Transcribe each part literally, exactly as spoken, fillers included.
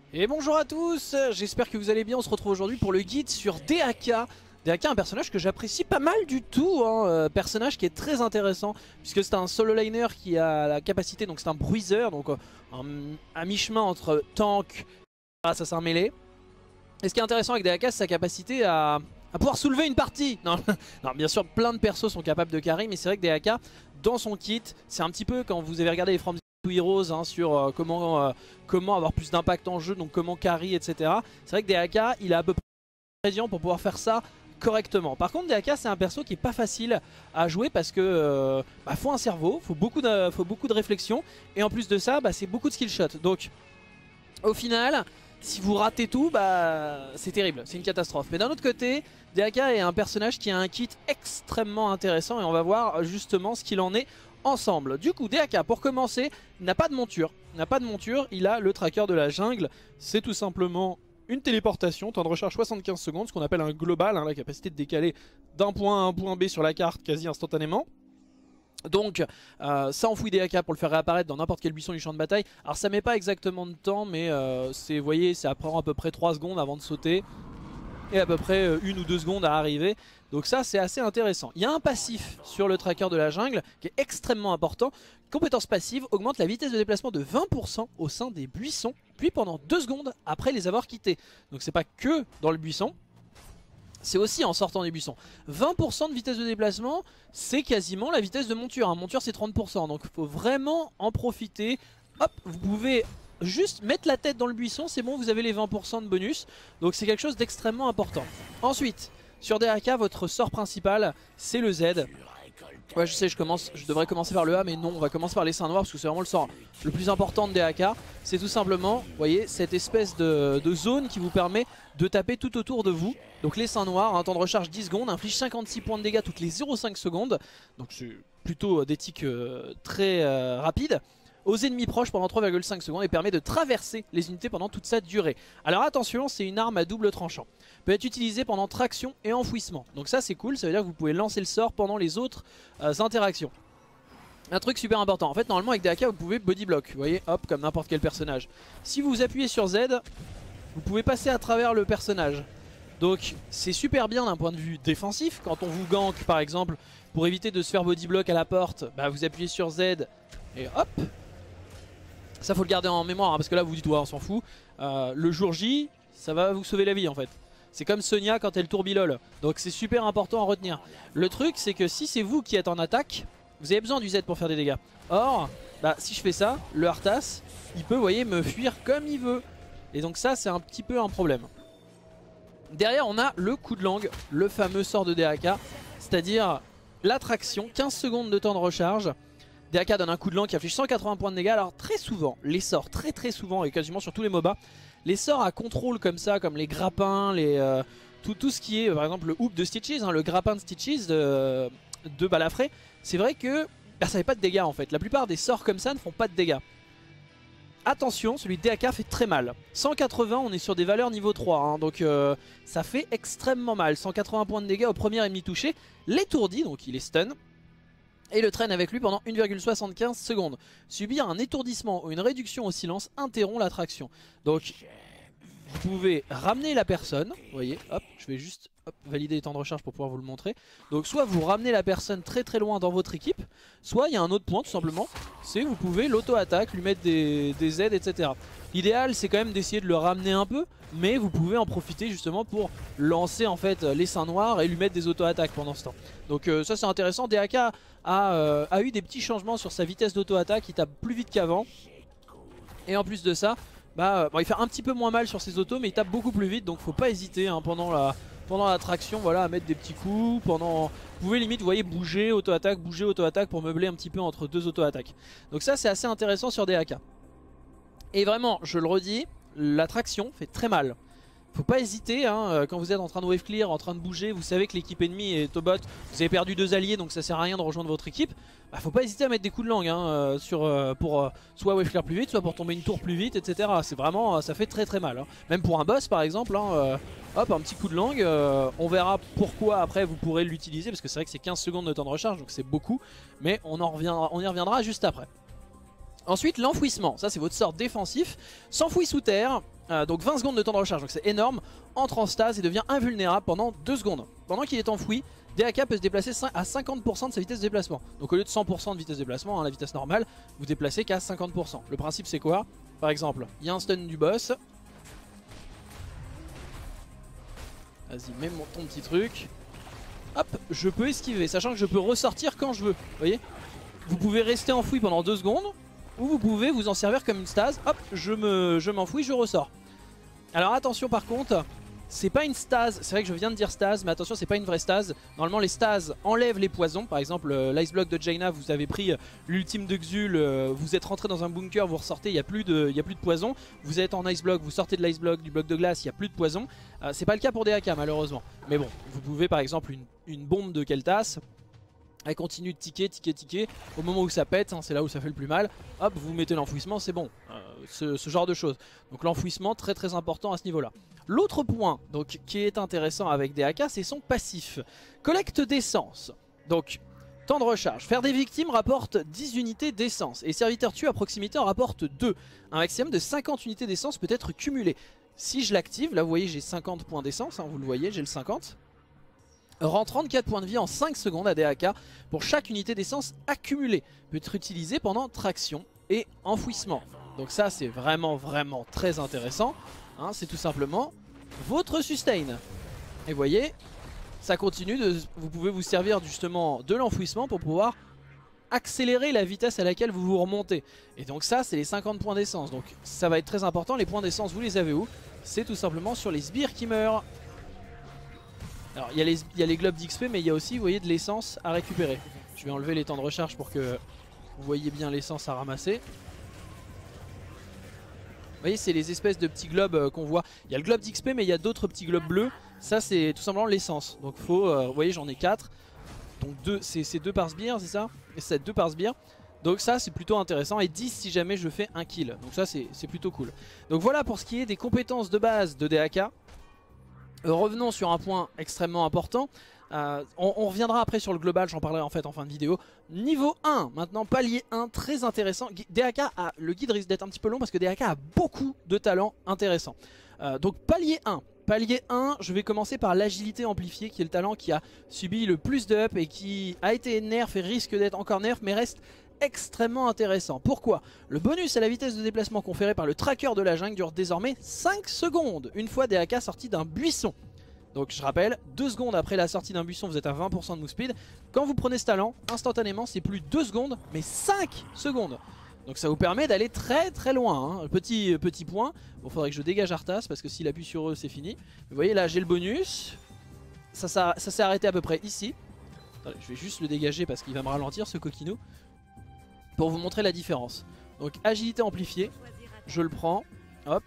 Et bonjour à tous, j'espère que vous allez bien. On se retrouve aujourd'hui pour le guide sur D A K. D A K, un personnage que j'apprécie pas mal du tout, hein. euh, personnage qui est très intéressant puisque c'est un solo liner qui a la capacité, donc c'est un bruiser, donc euh, un, un mi-chemin entre tank et assassin mêlé. Et ce qui est intéressant avec D A K, c'est sa capacité à, à pouvoir soulever une partie. Non, non, bien sûr, plein de persos sont capables de carry, mais c'est vrai que D A K, dans son kit, c'est un petit peu quand vous avez regardé les From Heroes hein, sur euh, comment, euh, comment avoir plus d'impact en jeu, donc comment carry, et cetera. C'est vrai que D A K, il a à peu près ingrédients pour pouvoir faire ça correctement. Par contre, D A K, c'est un perso qui est pas facile à jouer parce que euh, bah, faut un cerveau, faut beaucoup de, faut beaucoup de réflexion, et en plus de ça, bah, c'est beaucoup de skill shot. Donc, au final, si vous ratez tout, bah, c'est terrible, c'est une catastrophe. Mais d'un autre côté, D A K est un personnage qui a un kit extrêmement intéressant et on va voir justement ce qu'il en est ensemble. Du coup, D A K, pour commencer, n'a pas de monture. Il n'a pas de monture, il a le tracker de la jungle. C'est tout simplement une téléportation, temps de recharge soixante-quinze secondes, ce qu'on appelle un global, hein, la capacité de décaler d'un point A à un point B sur la carte quasi instantanément. Donc euh, ça enfouit D A K pour le faire réapparaître dans n'importe quel buisson du champ de bataille. Alors ça met pas exactement de temps, mais euh, c'est, vous voyez, ça prend à peu près trois secondes avant de sauter et à peu près euh, une ou deux secondes à arriver. Donc ça, c'est assez intéressant. Il y a un passif sur le tracker de la jungle qui est extrêmement important. Compétence passive augmente la vitesse de déplacement de vingt pour cent au sein des buissons, puis pendant deux secondes après les avoir quittés. Donc c'est pas que dans le buisson, c'est aussi en sortant des buissons. vingt pour cent de vitesse de déplacement, c'est quasiment la vitesse de monture. Un monture, c'est trente pour cent. Donc il faut vraiment en profiter. Hop, vous pouvez juste mettre la tête dans le buisson, c'est bon, vous avez les vingt pour cent de bonus. Donc c'est quelque chose d'extrêmement important. Ensuite, sur D A K, votre sort principal, c'est le Z. Ouais, je sais, je, commence, je devrais commencer par le A, mais non, on va commencer par les seins noirs parce que c'est vraiment le sort le plus important de D A K. C'est tout simplement, vous voyez, cette espèce de, de zone qui vous permet de taper tout autour de vous. Donc les seins noirs, un temps de recharge dix secondes, inflige cinquante-six points de dégâts toutes les zéro virgule cinq secondes. Donc c'est plutôt des ticks euh, très euh, rapides. Aux ennemis proches pendant trois virgule cinq secondes et permet de traverser les unités pendant toute sa durée. Alors attention, c'est une arme à double tranchant. Peut être utilisée pendant traction et enfouissement. Donc ça c'est cool, ça veut dire que vous pouvez lancer le sort pendant les autres euh, interactions. Un truc super important, en fait normalement avec D A K vous pouvez body block, vous voyez, hop, comme n'importe quel personnage. Si vous appuyez sur Z, vous pouvez passer à travers le personnage. Donc c'est super bien d'un point de vue défensif. Quand on vous gank par exemple, pour éviter de se faire body block à la porte, bah, vous appuyez sur Z et hop. Ça faut le garder en mémoire hein, parce que là vous dites ouais on s'en fout. euh, Le jour J ça va vous sauver la vie en fait. C'est comme Sonia quand elle tourbillole. Donc c'est super important à retenir. Le truc c'est que si c'est vous qui êtes en attaque, vous avez besoin du Z pour faire des dégâts. Or bah, si je fais ça, le Arthas il peut, vous voyez, me fuir comme il veut. Et donc ça c'est un petit peu un problème. Derrière on a le coup de langue, le fameux sort de D A K. C'est-à-dire l'attraction, quinze secondes de temps de recharge. D A K donne un coup de langue qui affiche cent quatre-vingts points de dégâts. Alors très souvent, les sorts, très très souvent et quasiment sur tous les M O B A, les sorts à contrôle comme ça, comme les grappins, les, euh, tout, tout ce qui est par exemple le hoop de Stitches, hein, le grappin de Stitches de, de Balafré, c'est vrai que bah, ça fait pas de dégâts en fait. La plupart des sorts comme ça ne font pas de dégâts. Attention, celui de D A K fait très mal. cent quatre-vingts, on est sur des valeurs niveau trois, hein, donc euh, ça fait extrêmement mal. cent quatre-vingts points de dégâts au premier ennemi touché, l'étourdi, donc il est stun. Et le traîne avec lui pendant une virgule soixante-quinze secondes. Subir un étourdissement ou une réduction au silence interrompt l'attraction. Donc vous pouvez ramener la personne. Vous voyez, hop, je vais juste hop, valider les temps de recharge pour pouvoir vous le montrer. Donc soit vous ramenez la personne très très loin dans votre équipe, soit il y a un autre point tout simplement, c'est vous pouvez l'auto-attaque, lui mettre des, des aides, et cetera. L'idéal c'est quand même d'essayer de le ramener un peu, mais vous pouvez en profiter justement pour lancer en fait les seins noirs et lui mettre des auto-attaques pendant ce temps. Donc euh, ça c'est intéressant. D A K a, euh, a eu des petits changements sur sa vitesse d'auto-attaque, il tape plus vite qu'avant. Et en plus de ça, bah, bon, il fait un petit peu moins mal sur ses autos, mais il tape beaucoup plus vite, donc faut pas hésiter hein, pendant la pendant la traction, voilà, à mettre des petits coups. Pendant, vous pouvez limite, vous voyez, bouger, auto-attaque, bouger, auto-attaque pour meubler un petit peu entre deux auto-attaques. Donc ça c'est assez intéressant sur D A K. Et vraiment, je le redis, la traction fait très mal. Faut pas hésiter hein, quand vous êtes en train de wave clear, en train de bouger, vous savez que l'équipe ennemie est au bot, vous avez perdu deux alliés donc ça sert à rien de rejoindre votre équipe. Bah, faut pas hésiter à mettre des coups de langue hein, sur, euh, pour euh, soit wave clear plus vite, soit pour tomber une tour plus vite, et cetera. C'est vraiment, ça fait très très mal. Hein. Même pour un boss par exemple, hein, euh, hop, un petit coup de langue, euh, on verra pourquoi après vous pourrez l'utiliser, parce que c'est vrai que c'est quinze secondes de temps de recharge, donc c'est beaucoup, mais on, en revient, on y reviendra juste après. Ensuite l'enfouissement, ça c'est votre sort défensif, s'enfouit sous terre, euh, donc vingt secondes de temps de recharge, donc c'est énorme, entre en stase et devient invulnérable pendant deux secondes. Pendant qu'il est enfoui, D A K peut se déplacer à cinquante pour cent de sa vitesse de déplacement. Donc au lieu de cent pour cent de vitesse de déplacement, hein, la vitesse normale, vous déplacez qu'à cinquante pour cent. Le principe c'est quoi? Par exemple, il y a un stun du boss. Vas-y, mets mon, ton petit truc. Hop, je peux esquiver, sachant que je peux ressortir quand je veux. Vous voyez? Vous pouvez rester enfoui pendant deux secondes, ou vous pouvez vous en servir comme une stase. Hop, je me, je m'enfouis, je ressors. Alors attention par contre, c'est pas une stase, c'est vrai que je viens de dire stase, mais attention c'est pas une vraie stase. Normalement les stases enlèvent les poisons, par exemple euh, l'ice block de Jaina, vous avez pris euh, l'ultime de Xul, euh, vous êtes rentré dans un bunker, vous ressortez, il n'y a, plus de, y a plus de poison. Vous êtes en ice block, vous sortez de l'ice block, du bloc de glace, il n'y a plus de poison. euh, C'est pas le cas pour D A K malheureusement. Mais bon, vous pouvez par exemple une, une bombe de Keltas, elle continue de ticker, ticker, ticker. Au moment où ça pète, hein, c'est là où ça fait le plus mal. Hop, vous mettez l'enfouissement, c'est bon. Euh, ce, ce genre de choses. Donc l'enfouissement, très très important à ce niveau-là. L'autre point donc, qui est intéressant avec D A K, c'est son passif. Collecte d'essence. Donc, temps de recharge. Faire des victimes rapporte dix unités d'essence. Et serviteur tué à proximité en rapporte deux. Un maximum de cinquante unités d'essence peut être cumulé. Si je l'active, là vous voyez j'ai cinquante points d'essence, hein, vous le voyez, j'ai le cinquante. Rend trente-quatre points de vie en cinq secondes à D A K pour chaque unité d'essence accumulée. Peut être utilisé pendant traction et enfouissement. Donc ça c'est vraiment vraiment très intéressant. Hein, c'est tout simplement votre sustain. Et vous voyez, ça continue, de, vous pouvez vous servir justement de l'enfouissement pour pouvoir accélérer la vitesse à laquelle vous vous remontez. Et donc ça c'est les cinquante points d'essence. Donc ça va être très important. Les points d'essence vous les avez où? C'est tout simplement sur les sbires qui meurent. Alors il y, y a les globes d'X P mais il y a aussi vous voyez de l'essence à récupérer. Je vais enlever les temps de recharge pour que vous voyez bien l'essence à ramasser. Vous voyez c'est les espèces de petits globes euh, qu'on voit. Il y a le globe d'X P mais il y a d'autres petits globes bleus. Ça c'est tout simplement l'essence. Donc faut, euh, vous voyez j'en ai quatre. Donc c'est deux par sbire c'est ça? Et c'est deux par sbire. Donc ça c'est plutôt intéressant et dix si jamais je fais un kill. Donc ça c'est plutôt cool. Donc voilà pour ce qui est des compétences de base de D A K. Euh, revenons sur un point extrêmement important. Euh, on, on reviendra après sur le global, j'en parlerai en fait en fin de vidéo. Niveau un, maintenant palier un, très intéressant. D A K a, le guide risque d'être un petit peu long parce que D A K a beaucoup de talents intéressants. Euh, donc palier un. Palier un, je vais commencer par l'agilité amplifiée qui est le talent qui a subi le plus de up et qui a été nerf et risque d'être encore nerf mais reste extrêmement intéressant. Pourquoi? Le bonus à la vitesse de déplacement conféré par le tracker de la jungle dure désormais cinq secondes une fois D A K sorti d'un buisson. Donc je rappelle, deux secondes après la sortie d'un buisson vous êtes à vingt pour cent de move speed. Quand vous prenez ce talent, instantanément c'est plus deux secondes mais cinq secondes. Donc ça vous permet d'aller très très loin. Hein. Petit, petit point, bon faudrait que je dégage Arthas parce que s'il appuie sur eux c'est fini. Vous voyez là j'ai le bonus. Ça, ça, ça s'est arrêté à peu près ici. Attendez, je vais juste le dégager parce qu'il va me ralentir ce coquinou. Pour vous montrer la différence. Donc agilité amplifiée, je le prends, hop.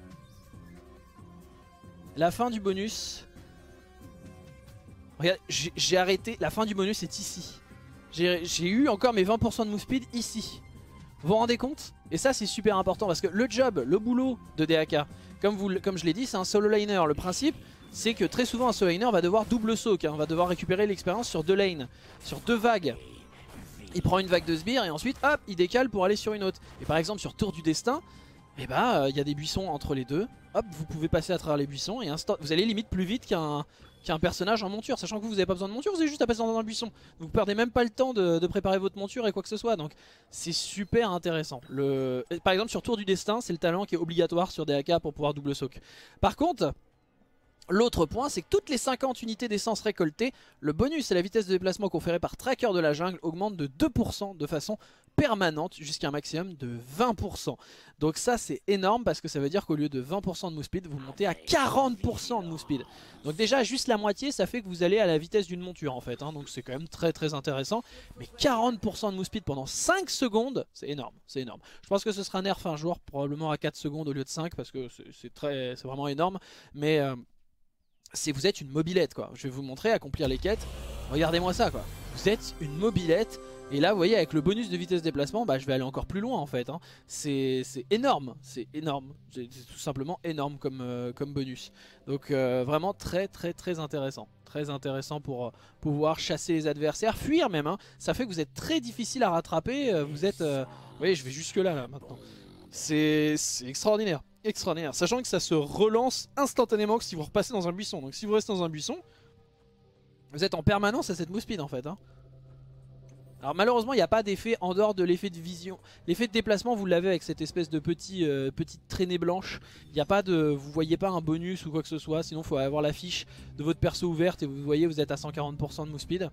La fin du bonus. Regarde, j'ai arrêté, la fin du bonus est ici. J'ai eu encore mes vingt pour cent de move speed ici. Vous vous rendez compte? Et ça c'est super important parce que le job, le boulot de D A K, comme, vous, comme je l'ai dit, c'est un solo laner. Le principe c'est que très souvent un solo laner va devoir double soak, hein, va devoir récupérer l'expérience sur deux lanes, sur deux vagues. Il prend une vague de sbires et ensuite hop il décale pour aller sur une autre. Et par exemple sur Tour du Destin, et eh bah il euh, y a des buissons entre les deux. Hop vous pouvez passer à travers les buissons et instant, vous allez limite plus vite qu'un qu'un personnage en monture. Sachant que vous, vous avez pas besoin de monture, vous avez juste à passer dans un buisson. Vous perdez même pas le temps de, de préparer votre monture et quoi que ce soit. Donc c'est super intéressant. Le... Par exemple sur Tour du Destin c'est le talent qui est obligatoire sur D A K pour pouvoir double soak. Par contre... L'autre point c'est que toutes les cinquante unités d'essence récoltées, le bonus à la vitesse de déplacement conféré par tracker de la jungle augmente de deux pour cent de façon permanente jusqu'à un maximum de vingt pour cent. Donc ça c'est énorme parce que ça veut dire qu'au lieu de vingt pour cent de move speed, vous montez à quarante pour cent de move speed. Donc déjà juste la moitié ça fait que vous allez à la vitesse d'une monture en fait, hein, donc c'est quand même très très intéressant. Mais quarante pour cent de move speed pendant cinq secondes, c'est énorme, c'est énorme. Je pense que ce sera nerf un jour, probablement à quatre secondes au lieu de cinq parce que c'est très, c'est vraiment énorme. Mais... Euh, c'est vous êtes une mobilette quoi. Je vais vous montrer, accomplir les quêtes. Regardez-moi ça quoi. Vous êtes une mobilette Et là vous voyez avec le bonus de vitesse de déplacement, bah, je vais aller encore plus loin en fait, hein. C'est énorme, c'est énorme, c'est tout simplement énorme comme, euh, comme bonus. Donc euh, vraiment très très très intéressant. Très intéressant pour euh, pouvoir chasser les adversaires, fuir même, hein. Ça fait que vous êtes très difficile à rattraper, euh, vous êtes... Euh... Vous voyez je vais jusque là, là maintenant. C'est extraordinaire, extraordinaire. Sachant que ça se relance instantanément que si vous repassez dans un buisson. Donc si vous restez dans un buisson, vous êtes en permanence à cette move speed en fait, hein. Alors malheureusement il n'y a pas d'effet en dehors de l'effet de vision. L'effet de déplacement vous l'avez avec cette espèce de petit, euh, petite traînée blanche. Il n'y a pas de, vous voyez pas un bonus ou quoi que ce soit. Sinon il faut avoir la fiche de votre perso ouverte et vous voyez vous êtes à cent quarante pour cent de move speed.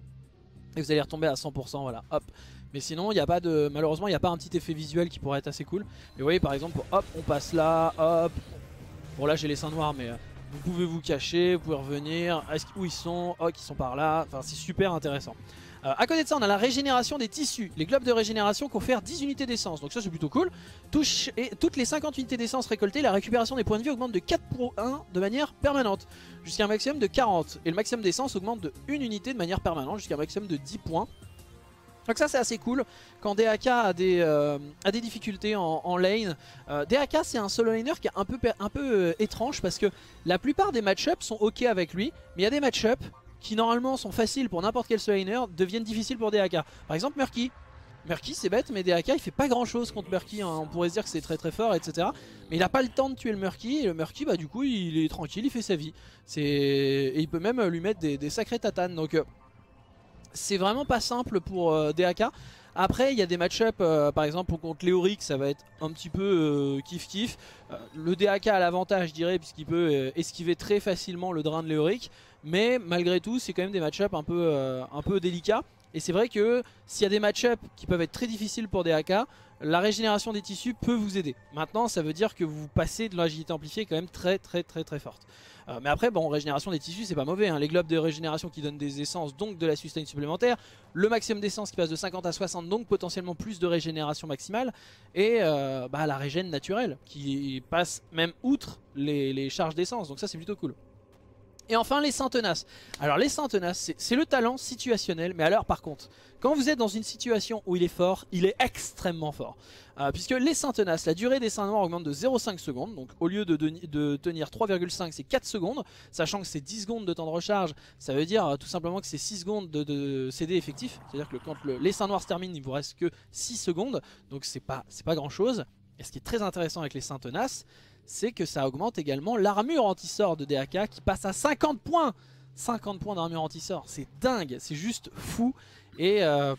Et vous allez retomber à cent pour cent, voilà, hop. Mais sinon il n'y a pas de, malheureusement il n'y a pas un petit effet visuel qui pourrait être assez cool. Mais vous voyez par exemple, hop on passe là, hop. Bon là j'ai les seins noirs mais... Euh, vous pouvez vous cacher, vous pouvez revenir. Où ils sont? Oh, ils sont par là. Enfin, c'est super intéressant. Euh, à côté de ça, on a la régénération des tissus. Les globes de régénération confèrent dix unités d'essence. Donc ça, c'est plutôt cool. Touche et toutes les cinquante unités d'essence récoltées, la récupération des points de vie augmente de quatre pour un de manière permanente. Jusqu'à un maximum de quarante. Et le maximum d'essence augmente de une unité de manière permanente jusqu'à un maximum de dix points. Donc ça c'est assez cool quand D A K a des, euh, a des difficultés en, en lane. euh, D A K c'est un solo laner qui est un peu, un peu euh, étrange parce que la plupart des match-ups sont ok avec lui. Mais il y a des match-ups qui normalement sont faciles pour n'importe quel solo laner deviennent difficiles pour D A K. Par exemple Murky. Murky c'est bête mais D A K il fait pas grand chose contre Murky, hein. On pourrait se dire que c'est très très fort etc. Mais il a pas le temps de tuer le Murky. Et le Murky bah du coup il est tranquille, il fait sa vie. Et il peut même lui mettre des, des sacrés tatanes. Donc... Euh, c'est vraiment pas simple pour euh, D A K. Après il y a des match-up euh, par exemple contre Léoric, ça va être un petit peu euh, kiff kiff. euh, Le D A K a l'avantage je dirais puisqu'il peut euh, esquiver très facilement le drain de Léoric. Mais malgré tout c'est quand même des match-up un peu, euh, un peu délicats. Et c'est vrai que s'il y a des match-up qui peuvent être très difficiles pour D A K, la régénération des tissus peut vous aider. Maintenant ça veut dire que vous passez de l'agilité amplifiée quand même très très très très forte. Euh, mais après bon, régénération des tissus c'est pas mauvais, hein. Les globes de régénération qui donnent des essences, donc de la sustain supplémentaire. Le maximum d'essence qui passe de cinquante à soixante, donc potentiellement plus de régénération maximale. Et euh, bah, la régène naturelle qui passe même outre les, les charges d'essence, donc ça c'est plutôt cool. Et enfin les seins tenaces. Alors les seins tenaces c'est le talent situationnel. Mais alors par contre quand vous êtes dans une situation où il est fort, il est extrêmement fort. euh, Puisque les seins tenaces, la durée des seins noirs augmente de zéro virgule cinq secondes. Donc au lieu de, de, de tenir trois virgule cinq c'est quatre secondes. Sachant que c'est dix secondes de temps de recharge. Ça veut dire euh, tout simplement que c'est six secondes de, de C D effectif. C'est à dire que quand le, les seins noirs se terminent il vous reste que six secondes. Donc c'est pas, c'est pas grand chose. Et ce qui est très intéressant avec les seins tenaces, c'est que ça augmente également l'armure anti-sort de D A K qui passe à cinquante points. cinquante points d'armure anti-sort, c'est dingue, c'est juste fou. Et euh,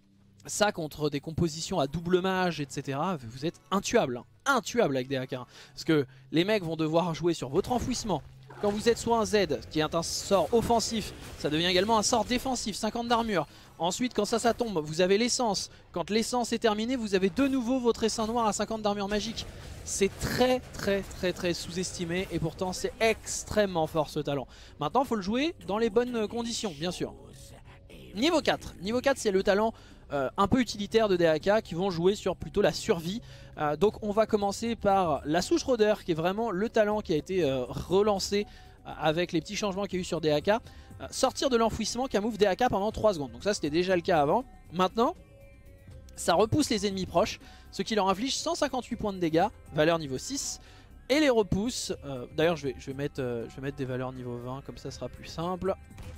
ça contre des compositions à double mage, et cetera, vous êtes intuable, hein, intuable avec D A K. Parce que les mecs vont devoir jouer sur votre enfouissement. Quand vous êtes soit un Z qui est un sort offensif, ça devient également un sort défensif, cinquante d'armure. Ensuite quand ça ça tombe, vous avez l'essence. Quand l'essence est terminée, vous avez de nouveau votre essaim noir à cinquante d'armure magique. C'est très très très très sous-estimé et pourtant c'est extrêmement fort ce talent. Maintenant il faut le jouer dans les bonnes conditions bien sûr. Niveau quatre, niveau quatre c'est le talent euh, un peu utilitaire de D A K qui vont jouer sur plutôt la survie. euh, Donc on va commencer par la souche rôdeur qui est vraiment le talent qui a été euh, relancé euh, avec les petits changements qu'il y a eu sur D A K. euh, Sortir de l'enfouissement qui a move D A K pendant trois secondes. Donc ça c'était déjà le cas avant. Maintenant ça repousse les ennemis proches, ce qui leur inflige cent cinquante-huit points de dégâts, valeur niveau six. Et les repousse, euh, d'ailleurs je vais, je, vais mettre, euh, je vais mettre des valeurs niveau vingt, comme ça sera plus simple.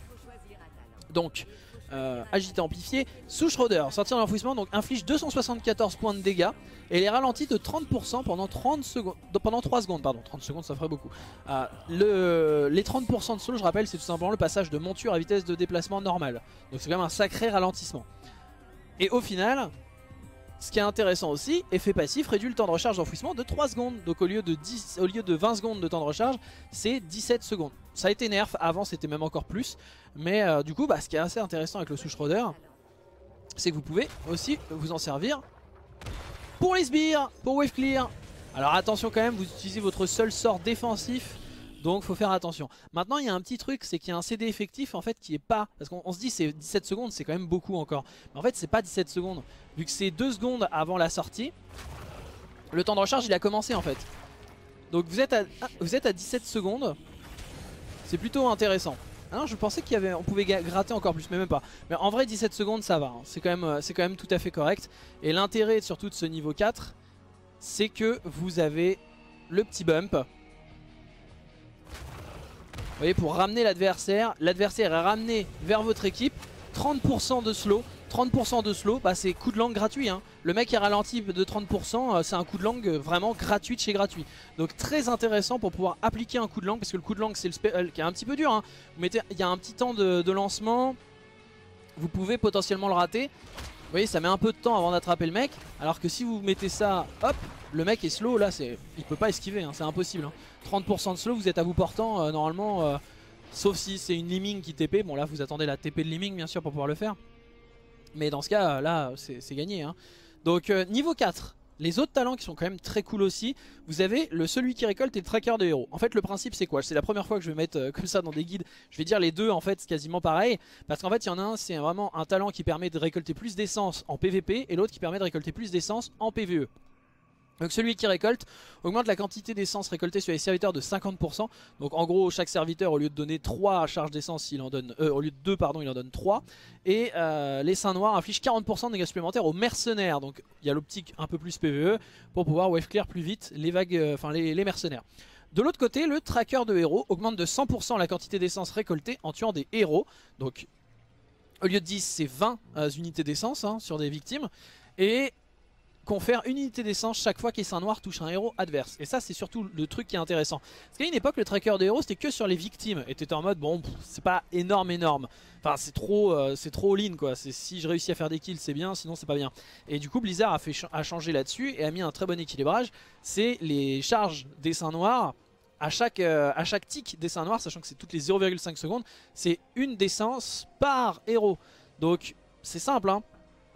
Donc euh, agité amplifié, souche rôdeur, sortir de l'enfouissement, donc inflige deux cent soixante-quatorze points de dégâts. Et les ralentit de trente pour cent pendant, trente secondes, pendant trois secondes, pardon, trente secondes ça ferait beaucoup. euh, le, Les trente pour cent de slow je rappelle c'est tout simplement le passage de monture à vitesse de déplacement normale. Donc c'est quand même un sacré ralentissement. Et au final... Ce qui est intéressant aussi, effet passif réduit le temps de recharge d'enfouissement de trois secondes. Donc au lieu de, dix, au lieu de vingt secondes de temps de recharge, c'est dix-sept secondes. Ça a été nerf, avant c'était même encore plus. Mais euh, du coup, bah, ce qui est assez intéressant avec le souche rôdeur, c'est que vous pouvez aussi vous en servir pour les sbires, pour wave clear. Alors attention quand même, vous utilisez votre seul sort défensif. Donc faut faire attention. Maintenant il y a un petit truc, c'est qu'il y a un C D effectif en fait qui est pas... Parce qu'on se dit c'est dix-sept secondes, c'est quand même beaucoup encore. Mais en fait c'est pas dix-sept secondes. Vu que c'est deux secondes avant la sortie, le temps de recharge il a commencé en fait. Donc vous êtes à, vous êtes à dix-sept secondes. C'est plutôt intéressant. Ah non, je pensais qu'il y avait, on pouvait gratter encore plus, mais même pas. Mais en vrai, dix-sept secondes, ça va. Hein. C'est quand même, c'est quand même tout à fait correct. Et l'intérêt surtout de ce niveau quatre, c'est que vous avez le petit bump. Vous voyez, pour ramener l'adversaire, l'adversaire est ramené vers votre équipe. trente pour cent de slow. trente pour cent de slow, bah c'est coup de langue gratuit. Hein. Le mec est ralenti de trente pour cent, c'est un coup de langue vraiment gratuit de chez gratuit. Donc très intéressant pour pouvoir appliquer un coup de langue, parce que le coup de langue c'est le spell qui est un petit peu dur. Hein. Vous mettez, il y a un petit temps de, de lancement, vous pouvez potentiellement le rater. Vous voyez, ça met un peu de temps avant d'attraper le mec, alors que si vous mettez ça, hop, le mec est slow, là c'est, il peut pas esquiver, hein, c'est impossible. Hein. trente pour cent de slow, vous êtes à bout portant, euh, normalement, euh, sauf si c'est une Liming qui T P. Bon là vous attendez la T P de Liming bien sûr pour pouvoir le faire. Mais dans ce cas, là, c'est gagné. Hein. Donc, euh, niveau quatre, les autres talents qui sont quand même très cool aussi, vous avez le celui qui récolte et le tracker de héros. En fait, le principe, c'est quoi? C'est la première fois que je vais mettre euh, comme ça dans des guides. Je vais dire les deux, en fait, c'est quasiment pareil. Parce qu'en fait, il y en a un, c'est vraiment un talent qui permet de récolter plus d'essence en P V P, et l'autre qui permet de récolter plus d'essence en P V E. Donc celui qui récolte augmente la quantité d'essence récoltée sur les serviteurs de cinquante pour cent. Donc en gros chaque serviteur, au lieu de donner trois charges d'essence, il en donne euh, au lieu de deux pardon, il en donne trois. Et euh, les seins noirs infligent quarante pour cent de dégâts supplémentaires aux mercenaires. Donc il y a l'optique un peu plus P V E pour pouvoir wave clear plus vite les vagues, euh, enfin les, les mercenaires. De l'autre côté, le tracker de héros augmente de cent pour cent la quantité d'essence récoltée en tuant des héros. Donc au lieu de dix, c'est vingt euh, unités d'essence hein, sur des victimes. Et confère une unité d'essence chaque fois qu'un noir touche un héros adverse. Et ça c'est surtout le truc qui est intéressant. Parce qu'à une époque le tracker de héros c'était que sur les victimes. Et t'étais en mode bon c'est pas énorme énorme. Enfin c'est trop euh, c'est trop all-in quoi. Si je réussis à faire des kills c'est bien, sinon c'est pas bien. Et du coup Blizzard a, fait ch a changé là-dessus et a mis un très bon équilibrage. C'est les charges d'essaims noirs. À chaque, euh, à chaque tick d'essaim noir, sachant que c'est toutes les zéro virgule cinq secondes, c'est une d'essence par héros. Donc c'est simple hein.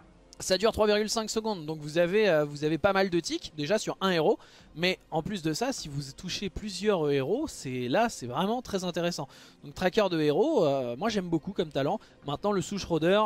Ça dure trois virgule cinq secondes, donc vous avez, euh, vous avez pas mal de ticks déjà sur un héros. Mais en plus de ça, si vous touchez plusieurs héros, c'est là c'est vraiment très intéressant. Donc tracker de héros, euh, moi j'aime beaucoup comme talent. Maintenant le sous-Schroeder,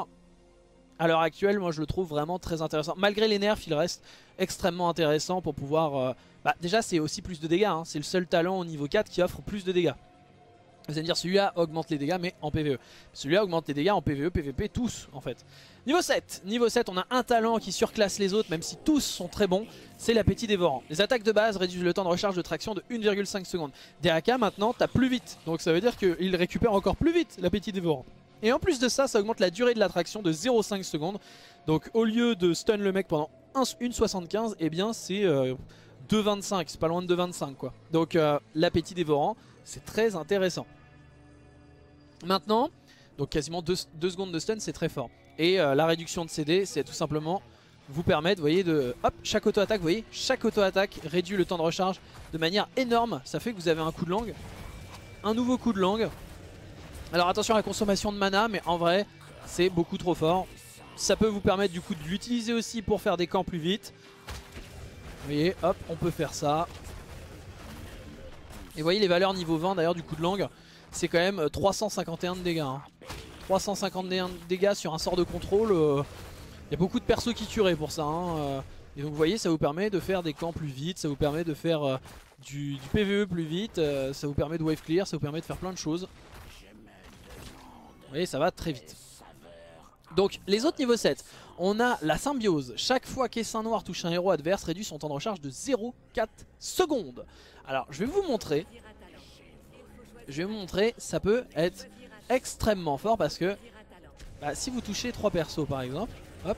à l'heure actuelle, moi je le trouve vraiment très intéressant. Malgré les nerfs, il reste extrêmement intéressant pour pouvoir... Euh, bah, déjà c'est aussi plus de dégâts, hein. C'est le seul talent au niveau quatre qui offre plus de dégâts. Vous allez me dire celui-là augmente les dégâts mais en P V E. Celui-là augmente les dégâts en P V E, P V P, tous en fait. Niveau sept, niveau sept, on a un talent qui surclasse les autres même si tous sont très bons, c'est l'appétit dévorant. Les attaques de base réduisent le temps de recharge de traction de une virgule cinq secondes. D A K maintenant t'as plus vite, donc ça veut dire qu'il récupère encore plus vite l'appétit dévorant. Et en plus de ça, ça augmente la durée de l'attraction de zéro virgule cinq secondes. Donc au lieu de stun le mec pendant une virgule soixante-quinze, eh bien c'est euh, deux virgule vingt-cinq, c'est pas loin de deux virgule vingt-cinq quoi. Donc euh, l'appétit dévorant, c'est très intéressant. Maintenant, donc quasiment deux secondes de stun, c'est très fort. Et euh, la réduction de C D, c'est tout simplement vous permettre, vous voyez, de... Hop, chaque auto-attaque, vous voyez, chaque auto-attaque réduit le temps de recharge de manière énorme. Ça fait que vous avez un coup de langue, un nouveau coup de langue. Alors attention à la consommation de mana, mais en vrai, c'est beaucoup trop fort. Ça peut vous permettre du coup de l'utiliser aussi pour faire des camps plus vite. Vous voyez, hop, on peut faire ça. Et vous voyez les valeurs niveau vingt d'ailleurs du coup de langue. C'est quand même trois cent cinquante et un de dégâts. Hein. trois cent cinquante et un de dégâts sur un sort de contrôle. Il euh, y a beaucoup de persos qui tueraient pour ça. Hein, euh. Et donc vous voyez, ça vous permet de faire des camps plus vite. Ça vous permet de faire euh, du, du P V E plus vite. Euh, ça vous permet de wave clear. Ça vous permet de faire plein de choses. Vous voyez, ça va très vite. Donc les autres niveaux sept. On a la symbiose. Chaque fois qu'Essaim Noir touche un héros adverse, réduit son temps de recharge de zéro virgule quatre secondes. Alors je vais vous montrer. Je vais vous montrer, ça peut être extrêmement fort parce que bah, si vous touchez trois persos par exemple, hop,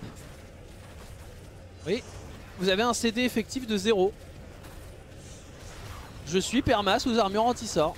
oui, vous avez un C D effectif de zéro. Je suis perma sous armure anti-sort.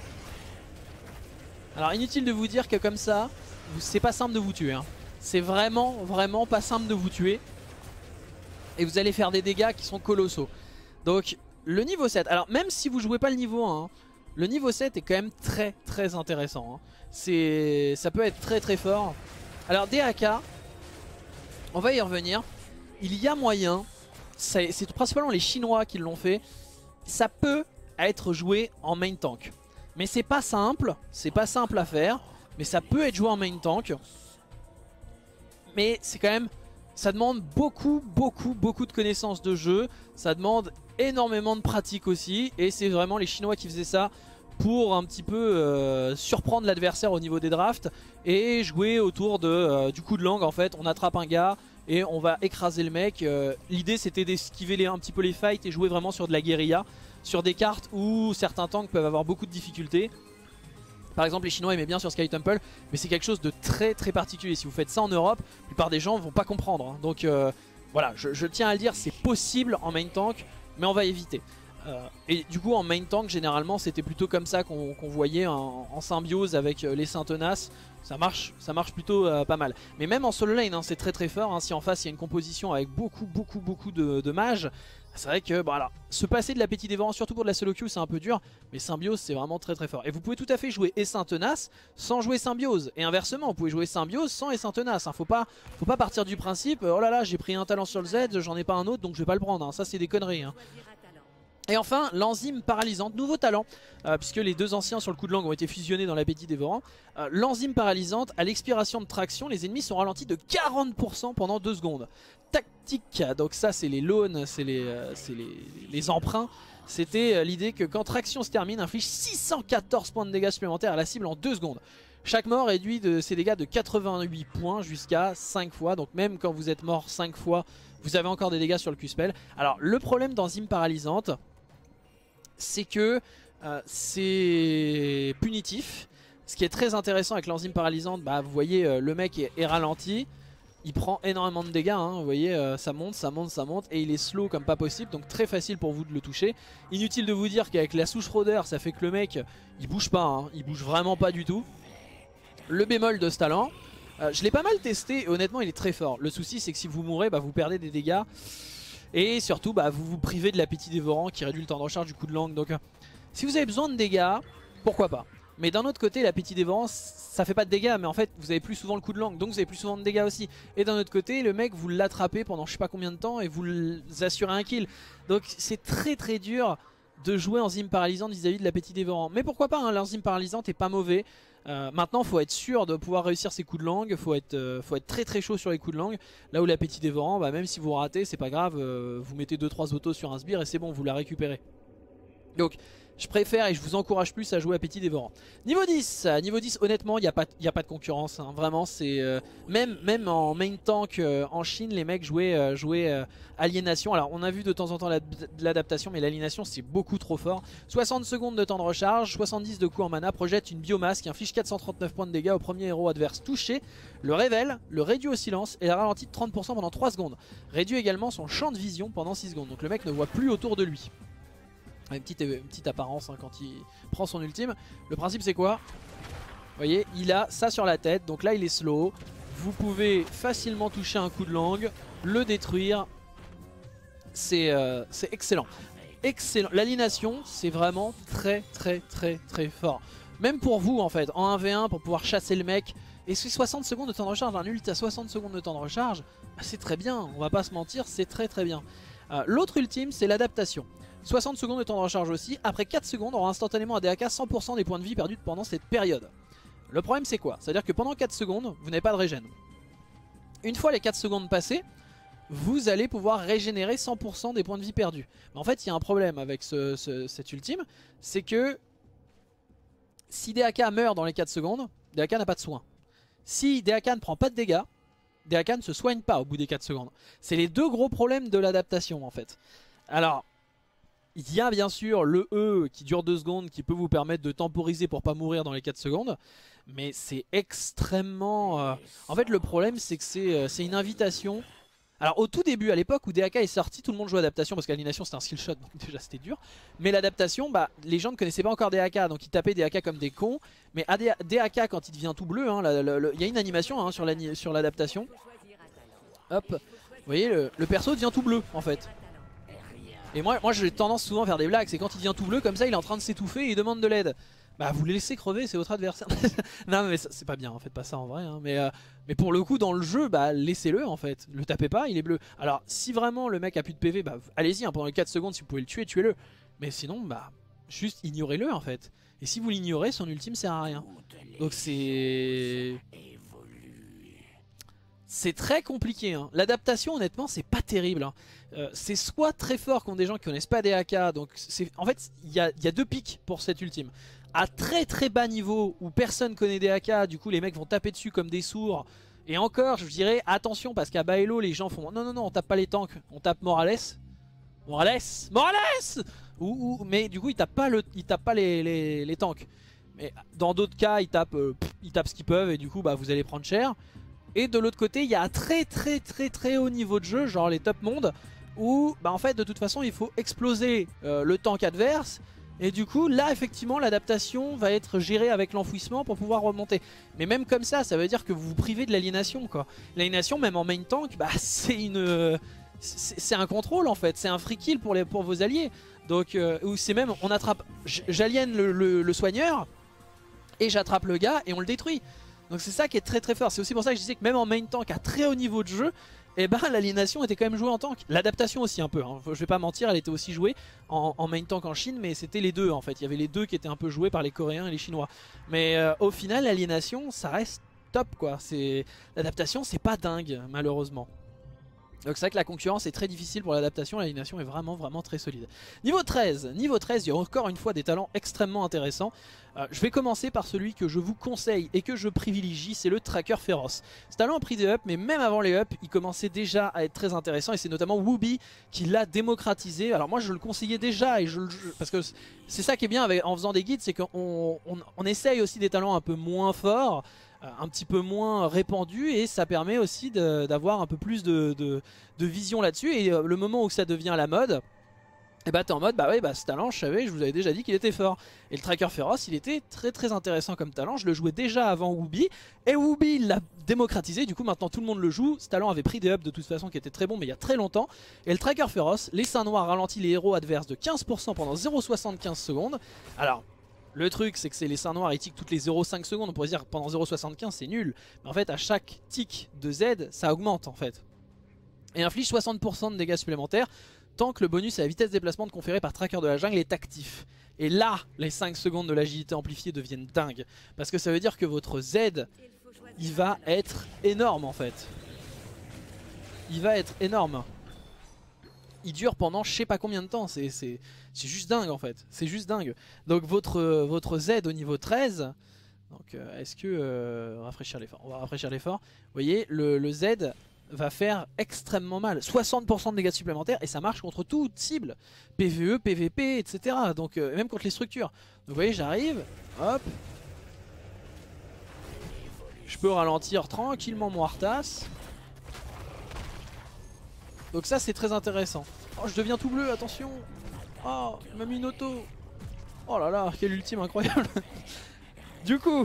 Alors inutile de vous dire que comme ça, c'est pas simple de vous tuer. Hein. C'est vraiment, vraiment pas simple de vous tuer. Et vous allez faire des dégâts qui sont colossaux. Donc le niveau sept, alors même si vous jouez pas le niveau un, hein, le niveau sept est quand même très très intéressant. Hein. C'est, ça peut être très très fort. Alors D A K, on va y revenir. Il y a moyen, c'est principalement les Chinois qui l'ont fait. Ça peut être joué en main tank. Mais c'est pas simple, c'est pas simple à faire. Mais ça peut être joué en main tank. Mais c'est quand même, ça demande beaucoup beaucoup beaucoup de connaissances de jeu. Ça demande énormément de pratique aussi. Et c'est vraiment les Chinois qui faisaient ça pour un petit peu euh, surprendre l'adversaire au niveau des drafts et jouer autour de, euh, du coup de langue en fait. On attrape un gars et on va écraser le mec. Euh, L'idée c'était d'esquiver un petit peu les fights et jouer vraiment sur de la guérilla, sur des cartes où certains tanks peuvent avoir beaucoup de difficultés. Par exemple les Chinois aimaient bien sur Sky Temple, mais c'est quelque chose de très très particulier. Si vous faites ça en Europe, la plupart des gens vont pas comprendre, hein. Donc euh, voilà, je, je tiens à le dire, c'est possible en main tank, mais on va éviter. Euh, et du coup en main tank généralement c'était plutôt comme ça qu'on qu'on voyait en, en symbiose avec les Saint Tenaces. Ça marche, ça marche plutôt euh, pas mal. Mais même en solo lane hein, c'est très très fort, hein. Si en face il y a une composition avec beaucoup beaucoup beaucoup de, de mages, c'est vrai que bon, alors, se passer de l'appétit dévorant surtout pour de la solo queue c'est un peu dur, mais symbiose c'est vraiment très très fort. Et vous pouvez tout à fait jouer Essaim Tenace sans jouer symbiose, et inversement vous pouvez jouer symbiose sans Essaim Tenace, hein. Faut pas, faut pas partir du principe oh là là j'ai pris un talent sur le Z, j'en ai pas un autre donc je vais pas le prendre, hein. Ça c'est des conneries, hein. Et enfin, l'enzyme paralysante, nouveau talent, euh, puisque les deux anciens sur le coup de langue ont été fusionnés dans l'appétit dévorant. Euh, l'enzyme paralysante, à l'expiration de traction, les ennemis sont ralentis de quarante pour cent pendant deux secondes. Tactique, donc ça c'est les loans, c'est les, euh, les, les emprunts. C'était euh, l'idée que quand traction se termine, inflige six cent quatorze points de dégâts supplémentaires à la cible en deux secondes. Chaque mort réduit de ses dégâts de quatre-vingt-huit points jusqu'à cinq fois, donc même quand vous êtes mort cinq fois, vous avez encore des dégâts sur le Q-Spell. Alors le problème d'enzyme paralysante, c'est que euh, c'est punitif. Ce qui est très intéressant avec l'enzyme paralysante, bah, vous voyez euh, le mec est, est ralenti, il prend énormément de dégâts, hein, vous voyez euh, ça monte, ça monte, ça monte et il est slow comme pas possible, donc très facile pour vous de le toucher. Inutile de vous dire qu'avec la souche rôdeur ça fait que le mec il bouge pas, hein, il bouge vraiment pas du tout. Le bémol de ce talent, euh, je l'ai pas mal testé et honnêtement il est très fort. Le souci c'est que si vous mourrez bah, vous perdez des dégâts. Et surtout bah, vous vous privez de l'appétit dévorant qui réduit le temps de recharge du coup de langue. Donc euh, si vous avez besoin de dégâts, pourquoi pas. Mais d'un autre côté l'appétit dévorant ça fait pas de dégâts, mais en fait vous avez plus souvent le coup de langue, donc vous avez plus souvent de dégâts aussi. Et d'un autre côté le mec vous l'attrapez pendant je sais pas combien de temps et vous assurez un kill. Donc c'est très très dur de jouer enzyme paralysante vis-à-vis de l'appétit dévorant. Mais pourquoi pas, hein, l'enzyme paralysante est pas mauvais. Euh, maintenant faut être sûr de pouvoir réussir ses coups de langue, faut être, euh, faut être très très chaud sur les coups de langue. Là où l'appétit dévorant, bah, même si vous ratez c'est pas grave, euh, vous mettez deux trois autos sur un sbire et c'est bon, vous la récupérez. Donc je préfère et je vous encourage plus à jouer appétit dévorant. Niveau dix, niveau dix honnêtement il n'y a, a pas de concurrence, hein. Vraiment c'est euh, même, même en main tank euh, en Chine les mecs jouaient, euh, jouaient euh, aliénation. Alors on a vu de temps en temps l'adaptation mais l'aliénation c'est beaucoup trop fort. soixante secondes de temps de recharge, soixante-dix de coups en mana, projette une biomasse qui inflige quatre cent trente-neuf points de dégâts au premier héros adverse touché, le révèle, le réduit au silence et la ralentit de trente pour cent pendant trois secondes. Réduit également son champ de vision pendant six secondes, donc le mec ne voit plus autour de lui. Une petite, une petite apparence hein, quand il prend son ultime. Le principe c'est quoi? Vous voyez, il a ça sur la tête, donc là il est slow. Vous pouvez facilement toucher un coup de langue, le détruire. C'est euh, excellent. Excellent. L'aliénation c'est vraiment très très très très fort. Même pour vous en fait, en un v un pour pouvoir chasser le mec. Et c'est soixante secondes de temps de recharge, un ult à soixante secondes de temps de recharge, bah, c'est très bien, on va pas se mentir, c'est très très bien. Euh, L'autre ultime c'est l'adaptation. soixante secondes de temps de recharge aussi. Après quatre secondes, on aura instantanément à D A K cent pour cent des points de vie perdus pendant cette période. Le problème c'est quoi? C'est à dire que pendant quatre secondes, vous n'avez pas de régène. Une fois les quatre secondes passées, vous allez pouvoir régénérer cent pour cent des points de vie perdus. Mais en fait, il y a un problème avec ce, ce, cet ultime, c'est que si D A K meurt dans les quatre secondes, D A K n'a pas de soin. Si D A K ne prend pas de dégâts, D A K ne se soigne pas au bout des quatre secondes. C'est les deux gros problèmes de l'adaptation en fait. Alors, il y a bien sûr le E qui dure deux secondes qui peut vous permettre de temporiser pour pas mourir dans les quatre secondes. Mais c'est extrêmement... Euh... En fait le problème c'est que c'est euh, une invitation. Alors au tout début, à l'époque où D A K est sorti, tout le monde jouait adaptation parce qu'aliénation c'était un skill shot, donc déjà c'était dur. Mais l'adaptation, bah, les gens ne connaissaient pas encore D A K, donc ils tapaient D A K comme des cons. Mais D A K quand il devient tout bleu, hein, il y a une animation hein, sur l'adaptation. Hop, vous voyez le, le perso devient tout bleu en fait. Et moi, moi j'ai tendance souvent à faire des blagues, c'est quand il devient tout bleu comme ça il est en train de s'étouffer et il demande de l'aide. Bah vous le laissez crever, c'est votre adversaire. Non mais c'est pas bien, faites pas ça en vrai hein. mais, euh, mais pour le coup dans le jeu, bah laissez-le en fait. Le tapez pas, il est bleu. Alors si vraiment le mec a plus de P V, bah allez-y hein, pendant les quatre secondes si vous pouvez le tuer, tuez-le. Mais sinon bah juste ignorez-le en fait. Et si vous l'ignorez, son ultime sert à rien. Donc c'est... C'est très compliqué hein. L'adaptation honnêtement c'est pas terrible hein. euh, C'est soit très fort contre des gens qui connaissent pas D A K. Donc en fait il y a, y a deux pics pour cette ultime. à très très bas niveau où personne connaît D A K, du coup les mecs vont taper dessus comme des sourds. Et encore je dirais attention parce qu'à bas elo les gens font non non non on tape pas les tanks, on tape Morales. Morales Morales ou, ou, mais du coup ils tapent pas, le, ils tapent pas les, les, les tanks. Mais dans d'autres cas ils tapent, euh, pff, ils tapent ce qu'ils peuvent et du coup bah, vous allez prendre cher. Et de l'autre côté il y a un très très très très haut niveau de jeu, genre les top mondes, où bah, en fait de toute façon il faut exploser euh, le tank adverse. Et du coup là effectivement l'adaptation va être gérée avec l'enfouissement pour pouvoir remonter. Mais même comme ça, ça veut dire que vous vous privez de l'aliénation quoi. L'aliénation même en main tank, bah, c'est une... C'est un contrôle en fait, c'est un free kill pour, les, pour vos alliés. Donc euh, ou c'est même on attrape, j'aliène le, le, le soigneur et j'attrape le gars et on le détruit. Donc c'est ça qui est très très fort. C'est aussi pour ça que je disais que même en main tank à très haut niveau de jeu, et eh ben l'aliénation était quand même jouée en tank. L'adaptation aussi un peu, hein. Je vais pas mentir, elle était aussi jouée en, en main tank en Chine, mais c'était les deux en fait. Il y avait les deux qui étaient un peu joués par les Coréens et les Chinois. Mais euh, au final l'aliénation ça reste top quoi. L'adaptation c'est pas dingue malheureusement. Donc c'est vrai que la concurrence est très difficile pour l'adaptation, l'aliénation est vraiment vraiment très solide. Niveau treize, niveau treize, il y a encore une fois des talents extrêmement intéressants. Euh, je vais commencer par celui que je vous conseille et que je privilégie, c'est le Tracker Féroce. Ce talent a pris des ups, mais même avant les ups, il commençait déjà à être très intéressant et c'est notamment Wooby qui l'a démocratisé. Alors moi je le conseillais déjà, et je, je, parce que c'est ça qui est bien avec, en faisant des guides, c'est qu'on on, on essaye aussi des talents un peu moins forts, un petit peu moins répandu et ça permet aussi d'avoir un peu plus de, de, de vision là-dessus. Et euh, le moment où ça devient la mode, et bah t'es en mode bah ouais bah ce talent je savais, je vous avais déjà dit qu'il était fort. Et le Tracker Féroce il était très très intéressant comme talent, je le jouais déjà avant Wooby et Wooby il l'a démocratisé, du coup maintenant tout le monde le joue. Ce talent avait pris des ups de toute façon qui étaient très bons mais il y a très longtemps. Et le Tracker Féroce, les seins noirs ralentit les héros adverses de quinze pour cent pendant zéro virgule soixante-quinze secondes. Alors le truc c'est que c'est les seins noirs, ils tiquent toutes les zéro virgule cinq secondes, on pourrait dire que pendant zéro virgule soixante-quinze c'est nul. Mais en fait à chaque tic de Z ça augmente en fait. Et inflige soixante pour cent de dégâts supplémentaires tant que le bonus à la vitesse de déplacement conféré par Tracker de la jungle est actif. Et là les cinq secondes de l'agilité amplifiée deviennent dingues. Parce que ça veut dire que votre Z il va être énorme en fait. Il va être énorme. Il dure pendant je sais pas combien de temps, c'est juste dingue en fait, c'est juste dingue. Donc votre, votre Z au niveau treize, donc euh, est-ce que, euh, rafraîchir l'effort, on va rafraîchir l'effort, vous voyez le, le Z va faire extrêmement mal, soixante pour cent de dégâts supplémentaires et ça marche contre toute cible, P V E, P V P, et cetera. Donc euh, même contre les structures. Donc vous voyez j'arrive, hop, je peux ralentir tranquillement mon Arthas. Donc ça c'est très intéressant. Oh je deviens tout bleu, attention. Oh il m'a mis une auto. Oh là là quel ultime incroyable. Du coup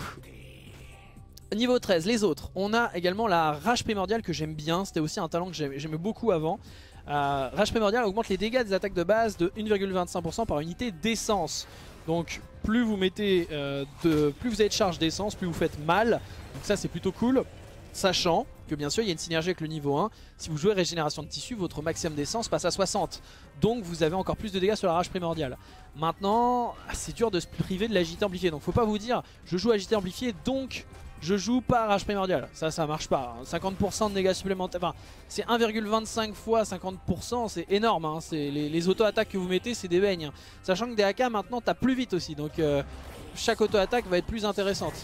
niveau treize, les autres. On a également la rage primordiale que j'aime bien. C'était aussi un talent que j'aimais beaucoup avant. euh, Rage primordiale augmente les dégâts des attaques de base de un virgule vingt-cinq pour cent par unité d'essence. Donc plus vous mettez euh, de, plus vous avez de charge d'essence, plus vous faites mal. Donc ça c'est plutôt cool. Sachant que bien sûr il y a une synergie avec le niveau un. Si vous jouez régénération de tissu, votre maximum d'essence passe à soixante. Donc vous avez encore plus de dégâts sur la rage primordiale. Maintenant c'est dur de se priver de l'agilité amplifiée. Donc faut pas vous dire je joue agilité amplifiée donc je joue pas rage primordiale. Ça ça marche pas. cinquante pour cent de dégâts supplémentaires. Enfin c'est un virgule vingt-cinq fois cinquante pour cent, c'est énorme hein. Les, les auto-attaques que vous mettez c'est des beignes. Sachant que D A K maintenant tape plus vite aussi. Donc euh, chaque auto-attaque va être plus intéressante.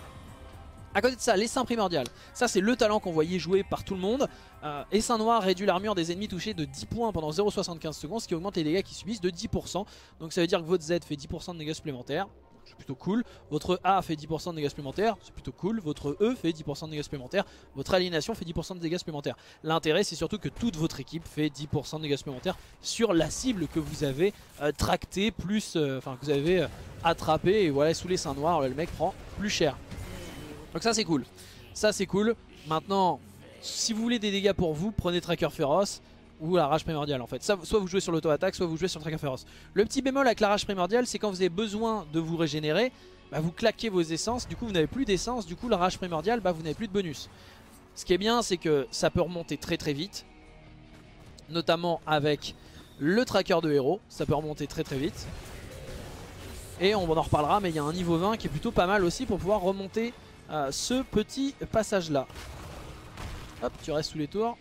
A côté de ça, l'essaim primordial, ça c'est le talent qu'on voyait jouer par tout le monde. euh, Essaim noir réduit l'armure des ennemis touchés de dix points pendant zéro virgule soixante-quinze secondes, ce qui augmente les dégâts qu'ils subissent de dix pour cent. Donc ça veut dire que votre Z fait dix pour cent de dégâts supplémentaires, c'est plutôt cool. Votre A fait dix pour cent de dégâts supplémentaires, c'est plutôt cool. Votre E fait dix pour cent de dégâts supplémentaires. Votre aliénation fait dix pour cent de dégâts supplémentaires. L'intérêt c'est surtout que toute votre équipe fait dix pour cent de dégâts supplémentaires sur la cible que vous avez euh, tractée, plus, euh, enfin que vous avez euh, attrapé. Et voilà, sous les seins noirs, le mec prend plus cher. Donc ça c'est cool. Ça c'est cool. Maintenant, si vous voulez des dégâts pour vous, prenez Tracker Féroce ou la rage primordiale en fait. Ça, soit vous jouez sur l'auto-attaque, soit vous jouez sur le Tracker Féroce. Le petit bémol avec la rage primordiale, c'est quand vous avez besoin de vous régénérer, bah vous claquez vos essences, du coup vous n'avez plus d'essence, du coup la rage primordiale, bah vous n'avez plus de bonus. Ce qui est bien, c'est que ça peut remonter très très vite, notamment avec le tracker de héros, ça peut remonter très très vite. Et on en reparlera, mais il y a un niveau vingt qui est plutôt pas mal aussi pour pouvoir remonter Euh, ce petit passage là. Hop, tu restes sous les tours.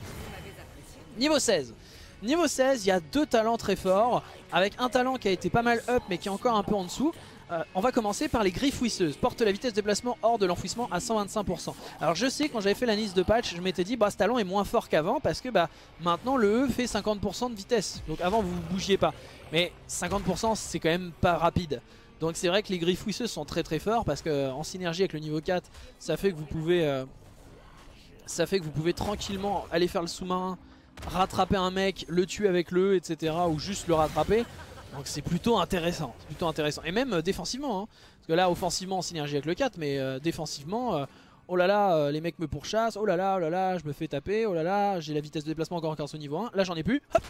Niveau seize. Niveau seize, il y a deux talents très forts, avec un talent qui a été pas mal up mais qui est encore un peu en dessous. euh, on va commencer par les griffes ouisseuses. Porte la vitesse de déplacement hors de l'enfouissement à cent vingt-cinq pour cent. Alors je sais, quand j'avais fait la liste de patch, je m'étais dit bah ce talent est moins fort qu'avant parce que bah maintenant le E fait cinquante pour cent de vitesse. Donc avant vous ne bougiez pas. Mais cinquante pour cent c'est quand même pas rapide. Donc c'est vrai que les griffes ouisseuses sont très très forts parce qu'en synergie avec le niveau quatre, ça fait que vous pouvez euh, ça fait que vous pouvez tranquillement aller faire le sous-marin, rattraper un mec, le tuer avec le E, et cetera. Ou juste le rattraper. Donc c'est plutôt intéressant, plutôt intéressant. Et même euh, défensivement, hein. Parce que là offensivement en synergie avec le quatre, mais euh, défensivement, euh, oh là là, euh, les mecs me pourchassent, oh là là, oh là là, je me fais taper, oh là là, j'ai la vitesse de déplacement encore grâce au niveau un, là j'en ai plus, hop.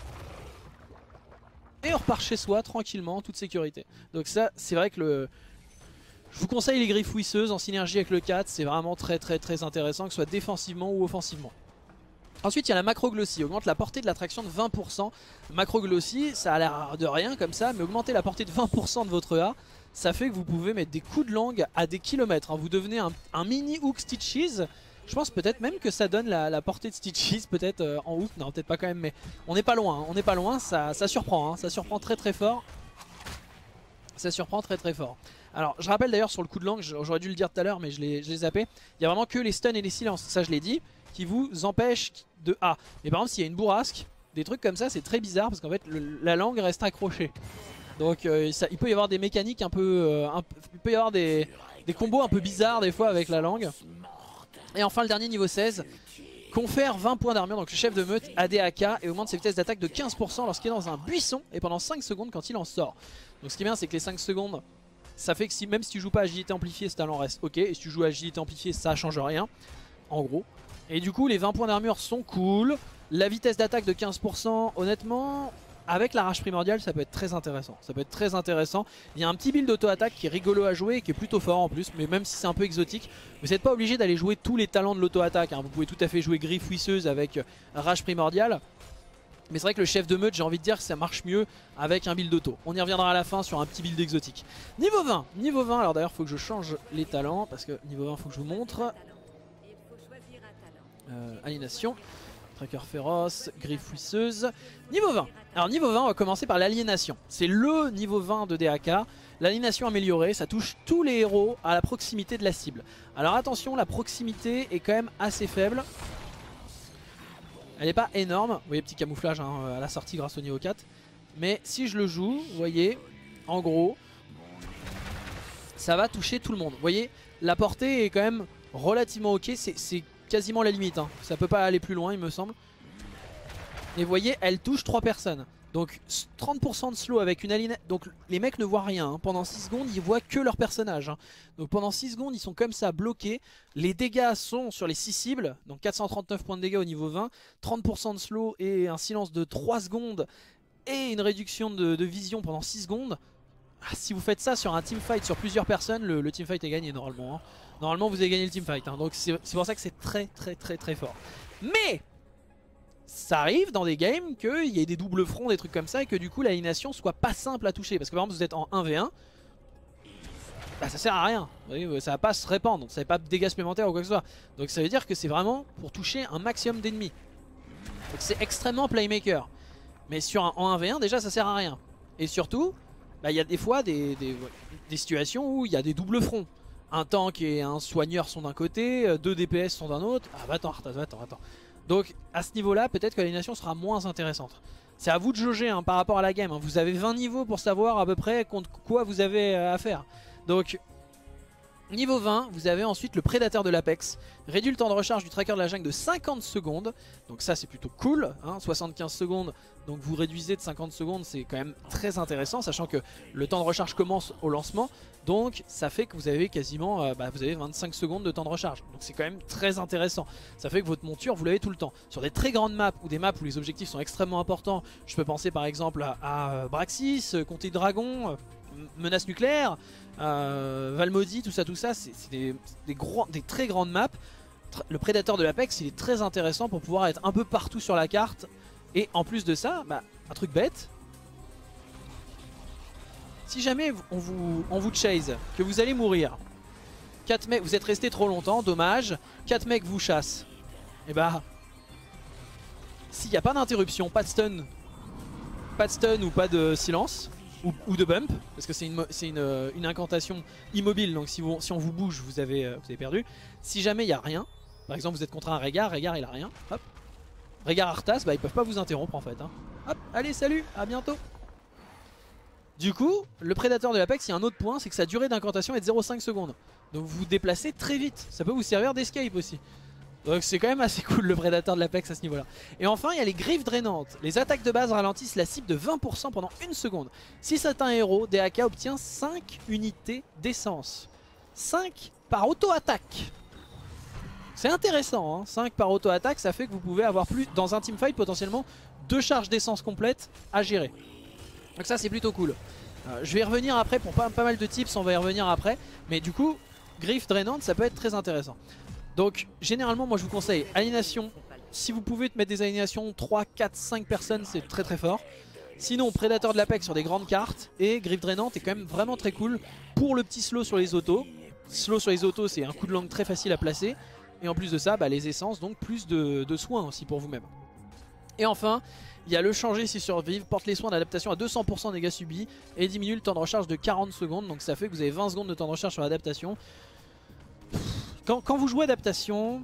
Et on repart chez soi tranquillement, en toute sécurité. Donc ça, c'est vrai que le... je vous conseille les griffes ouisseuses en synergie avec le quatre, c'est vraiment très très très intéressant, que ce soit défensivement ou offensivement. Ensuite il y a la macroglossie, augmente la portée de l'attraction de vingt pour cent. Macroglossie, ça a l'air de rien comme ça, mais augmenter la portée de vingt pour cent de votre A, ça fait que vous pouvez mettre des coups de langue à des kilomètres. Vous devenez un, un mini hook Stitches. Je pense peut-être même que ça donne la, la portée de Stitches, peut-être euh, en hook, non peut-être pas quand même, mais on n'est pas loin, hein. On n'est pas loin, ça, ça surprend, hein. Ça surprend très très fort. Ça surprend très très fort. Alors je rappelle d'ailleurs sur le coup de langue, j'aurais dû le dire tout à l'heure mais je l'ai zappé, il y a vraiment que les stuns et les silences, ça je l'ai dit, qui vous empêchent de A. Mais par exemple s'il y a une bourrasque, des trucs comme ça c'est très bizarre parce qu'en fait le, la langue reste accrochée. Donc euh, ça, il peut y avoir des mécaniques un peu... Euh, un, il peut y avoir des, des combos un peu bizarres des fois avec la langue. Et enfin le dernier niveau seize, confère vingt points d'armure, donc le chef de meute A D A K et augmente ses vitesses d'attaque de quinze pour cent lorsqu'il est dans un buisson et pendant cinq secondes quand il en sort. Donc ce qui est bien c'est que les cinq secondes, ça fait que si, même si tu joues pas agilité amplifiée, ce talent reste ok. Et si tu joues agilité amplifiée, ça change rien, en gros. Et du coup les vingt points d'armure sont cool. La vitesse d'attaque de quinze pour cent, honnêtement, avec la rage primordiale, ça peut être très intéressant. Ça peut être très intéressant. Il y a un petit build d'auto-attaque qui est rigolo à jouer et qui est plutôt fort en plus, mais même si c'est un peu exotique. Vous n'êtes pas obligé d'aller jouer tous les talents de l'auto-attaque, hein. Vous pouvez tout à fait jouer griffe ouisseuse avec rage primordiale. Mais c'est vrai que le chef de meute, j'ai envie de dire que ça marche mieux avec un build auto. On y reviendra à la fin sur un petit build exotique. Niveau vingt, niveau vingt, alors d'ailleurs il faut que je change les talents, parce que niveau vingt il faut que je vous montre. Euh, aliénation. Tracker féroce, griffe ouisseuse. Niveau vingt. Alors niveau vingt, on va commencer par l'aliénation. C'est le niveau vingt de D A K. L'aliénation améliorée, ça touche tous les héros à la proximité de la cible. Alors attention, la proximité est quand même assez faible. Elle n'est pas énorme. Vous voyez, petit camouflage hein, à la sortie grâce au niveau quatre. Mais si je le joue, vous voyez, en gros, ça va toucher tout le monde. Vous voyez, la portée est quand même relativement ok. C'est quasiment la limite, hein. Ça peut pas aller plus loin il me semble. Et vous voyez elle touche trois personnes. Donc trente pour cent de slow avec une aliénation. Donc les mecs ne voient rien, hein. Pendant six secondes ils voient que leur personnage, hein. Donc pendant six secondes ils sont comme ça bloqués. Les dégâts sont sur les six cibles. Donc quatre cent trente-neuf points de dégâts au niveau vingt. trente pour cent de slow et un silence de trois secondes. Et une réduction de, de vision pendant six secondes. Ah, si vous faites ça sur un teamfight sur plusieurs personnes, le, le teamfight est gagné normalement, hein. Normalement vous avez gagné le teamfight, hein. Donc c'est pour ça que c'est très très très très fort. Mais ça arrive dans des games qu'il y ait des doubles fronts, des trucs comme ça, et que du coup l'aliénation soit pas simple à toucher. Parce que par exemple vous êtes en un v un, bah ça sert à rien. Vous voyez, ça va pas se répandre, ça va pas de dégâts supplémentaires ou quoi que ce soit. Donc ça veut dire que c'est vraiment pour toucher un maximum d'ennemis. Donc c'est extrêmement playmaker. Mais sur un, en un v un déjà ça sert à rien. Et surtout, bah, y a des fois des, des, des situations où il y a des doubles fronts. Un tank et un soigneur sont d'un côté, deux D P S sont d'un autre. Ah bah attends, attends, attends, attends. Donc à ce niveau là peut-être que l'aliénation sera moins intéressante. C'est à vous de jauger hein, par rapport à la game, hein. Vous avez vingt niveaux pour savoir à peu près contre quoi vous avez à faire. Donc niveau vingt, vous avez ensuite le prédateur de l'Apex. Réduit le temps de recharge du tracker de la jungle de cinquante secondes. Donc ça c'est plutôt cool, hein, soixante-quinze secondes. Donc vous réduisez de cinquante secondes, c'est quand même très intéressant. Sachant que le temps de recharge commence au lancement. Donc ça fait que vous avez quasiment euh, bah, vous avez vingt-cinq secondes de temps de recharge. Donc c'est quand même très intéressant. Ça fait que votre monture vous l'avez tout le temps. Sur des très grandes maps ou des maps où les objectifs sont extrêmement importants. Je peux penser par exemple à, à Braxis, Comté de Dragon, Menace nucléaire, euh, Valmody, tout ça, tout ça, c'est des, des, des très grandes maps. Le prédateur de l'Apex, il est très intéressant pour pouvoir être un peu partout sur la carte. Et en plus de ça, bah, un truc bête, si jamais on vous, on vous chase, que vous allez mourir, quatre mecs, vous êtes resté trop longtemps, dommage, quatre mecs vous chassent, et bah, s'il n'y a pas d'interruption, pas de stun, pas de stun ou pas de silence, ou, ou de bump, parce que c'est une, une, une incantation immobile, donc si, vous, si on vous bouge, vous avez, vous avez perdu. Si jamais il n'y a rien, par exemple vous êtes contre un Rehgar, Rehgar il a rien, hop. Rehgar Arthas, bah ils peuvent pas vous interrompre en fait. Hein. Hop, allez salut, à bientôt. Du coup, le prédateur de l'Apex, il y a un autre point, c'est que sa durée d'incantation est de zéro virgule cinq secondes. Donc vous vous déplacez très vite, ça peut vous servir d'escape aussi. Donc c'est quand même assez cool le prédateur de l'Apex à ce niveau là. Et enfin il y a les griffes drainantes. Les attaques de base ralentissent la cible de vingt pour cent pendant une seconde. Si c'est un héros, D A K obtient cinq unités d'essence. cinq par auto-attaque. C'est intéressant, hein. cinq par auto-attaque, ça fait que vous pouvez avoir plus dans un teamfight potentiellement deux charges d'essence complètes à gérer. Donc ça c'est plutôt cool. Euh, je vais y revenir après pour pas, pas mal de tips, on va y revenir après. Mais du coup, griffe drainante ça peut être très intéressant. Donc généralement moi je vous conseille alignation, si vous pouvez te mettre des alignations trois, quatre, cinq personnes c'est très très fort. Sinon prédateur de l'Apex sur des grandes cartes et griffe drainante est quand même vraiment très cool pour le petit slow sur les autos. Slow sur les autos c'est un coup de langue très facile à placer. Et en plus de ça bah, les essences donc plus de, de soins aussi pour vous-même. Et enfin il y a le changer si survivre, porte les soins d'adaptation à deux cents pour cent dégâts subis et diminue le temps de recharge de quarante secondes. Donc ça fait que vous avez vingt secondes de temps de recharge sur l'adaptation. Quand, quand vous jouez adaptation,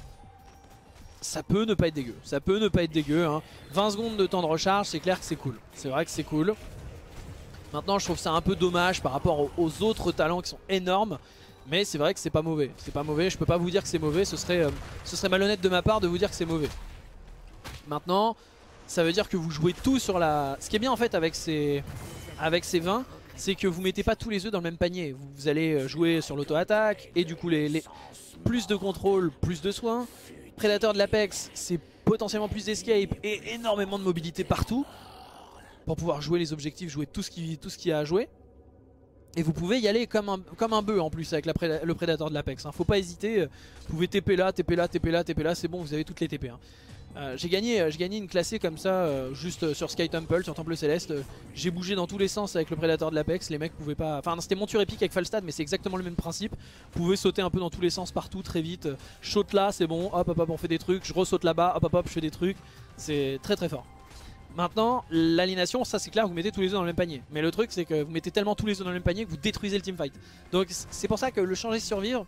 ça peut ne pas être dégueu. Ça peut ne pas être dégueu. Hein. vingt secondes de temps de recharge, c'est clair que c'est cool. C'est vrai que c'est cool. Maintenant, je trouve ça un peu dommage par rapport aux, aux autres talents qui sont énormes. Mais c'est vrai que c'est pas mauvais. C'est pas mauvais. Je peux pas vous dire que c'est mauvais. Ce serait, euh, ce serait malhonnête de ma part de vous dire que c'est mauvais. Maintenant, ça veut dire que vous jouez tout sur la... Ce qui est bien en fait avec ces, avec ces vingt, c'est que vous mettez pas tous les œufs dans le même panier. Vous, vous allez jouer sur l'auto-attaque et du coup les, les... plus de contrôle, plus de soins. Prédateur de l'Apex, c'est potentiellement plus d'escape et énormément de mobilité partout. Pour pouvoir jouer les objectifs, jouer tout ce qui, tout ce qu'il y a à jouer. Et vous pouvez y aller comme un, comme un bœuf en plus avec la pré, le prédateur de l'Apex. Hein. Faut pas hésiter, vous pouvez T P là, T P là, T P là, T P là, c'est bon, vous avez toutes les T P. Hein. Euh, j'ai gagné, j'ai gagné une classée comme ça, euh, juste sur Sky Temple, sur Temple Céleste. Euh, j'ai bougé dans tous les sens avec le prédateur de l'Apex, les mecs pouvaient pas... Enfin c'était monture épique avec Falstad, mais c'est exactement le même principe. Vous pouvez sauter un peu dans tous les sens partout très vite. Je saute là, c'est bon, hop hop hop on fait des trucs, je ressaute là-bas, hop hop hop je fais des trucs. C'est très très fort. Maintenant, l'alignation, ça c'est clair, vous mettez tous les œufs dans le même panier. Mais le truc c'est que vous mettez tellement tous les œufs dans le même panier que vous détruisez le teamfight. Donc c'est pour ça que le changer survivre...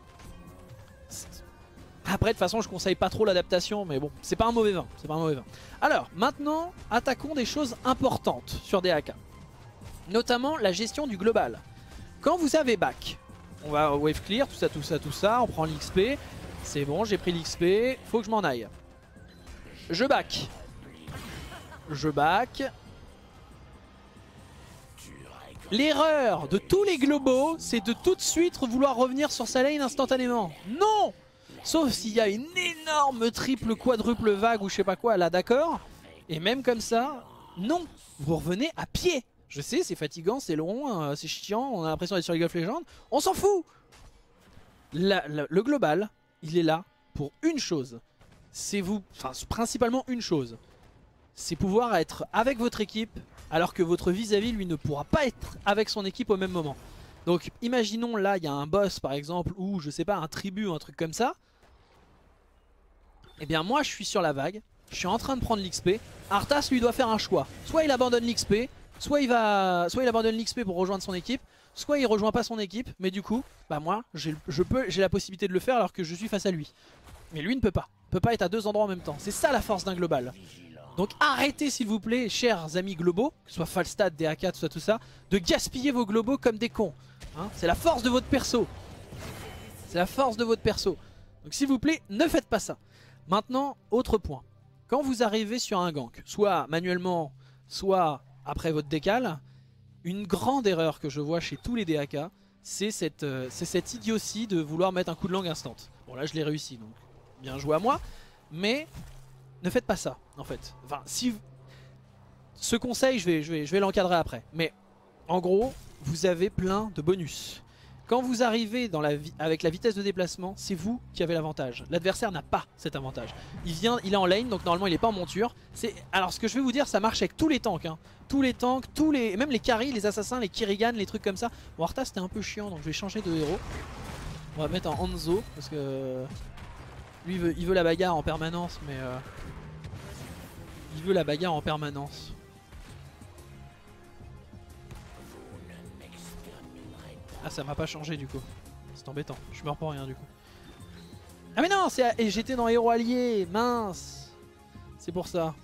Après de toute façon je conseille pas trop l'adaptation, mais bon c'est pas un mauvais vin, c'est pas un mauvais vin. Alors maintenant attaquons des choses importantes sur D A K. Notamment la gestion du global. Quand vous avez back, on va wave clear, tout ça, tout ça, tout ça, on prend l'X P. C'est bon, j'ai pris l'X P, faut que je m'en aille. Je back. Je back. L'erreur de tous les globaux, c'est de tout de suite vouloir revenir sur sa lane instantanément. Non! Sauf s'il y a une énorme triple quadruple vague ou je sais pas quoi, là d'accord. Et même comme ça, non, vous revenez à pied. Je sais, c'est fatigant, c'est long, c'est chiant, on a l'impression d'être sur League of Legends. On s'en fout. La, la, le global, il est là pour une chose. C'est vous, enfin principalement une chose. C'est pouvoir être avec votre équipe alors que votre vis-à-vis lui ne pourra pas être avec son équipe au même moment. Donc imaginons là, il y a un boss par exemple ou je sais pas, un tribut ou un truc comme ça. Et bien moi je suis sur la vague, je suis en train de prendre l'X P, Arthas lui doit faire un choix. Soit il abandonne l'X P, soit il va, soit il abandonne l'X P pour rejoindre son équipe, soit il rejoint pas son équipe, mais du coup, bah moi j'ai la possibilité de le faire alors que je suis face à lui. Mais lui ne peut pas, peut pas être à deux endroits en même temps, c'est ça la force d'un global. Donc arrêtez s'il vous plaît, chers amis globaux, que ce soit Falstad, D A K, tout ça, tout ça, de gaspiller vos globaux comme des cons. Hein, c'est la force de votre perso. C'est la force de votre perso. Donc s'il vous plaît, ne faites pas ça. Maintenant, autre point. Quand vous arrivez sur un gank, soit manuellement, soit après votre décale, une grande erreur que je vois chez tous les D A K, c'est cette, euh, cette idiotie de vouloir mettre un coup de langue instant. Bon là je l'ai réussi, donc bien joué à moi. Mais ne faites pas ça, en fait. Enfin, si... Ce conseil, je vais, je vais, je vais l'encadrer après. Mais en gros, vous avez plein de bonus. Quand vous arrivez dans la vi avec la vitesse de déplacement, c'est vous qui avez l'avantage. L'adversaire n'a pas cet avantage. Il vient, il est en lane, donc normalement il n'est pas en monture. Alors ce que je vais vous dire, ça marche avec tous les tanks. Hein. Tous les tanks, tous les, même les carries, les assassins, les Kirigan, les trucs comme ça. Bon, Arthas c'était un peu chiant, donc je vais changer de héros. On va mettre en Hanzo, parce que lui il veut, il veut la bagarre en permanence, mais... Euh... Il veut la bagarre en permanence. Ah, ça m'a pas changé du coup. C'est embêtant, je meurs pour rien du coup. Ah mais non, c'est et j'étais dans héros allié, mince. C'est pour ça.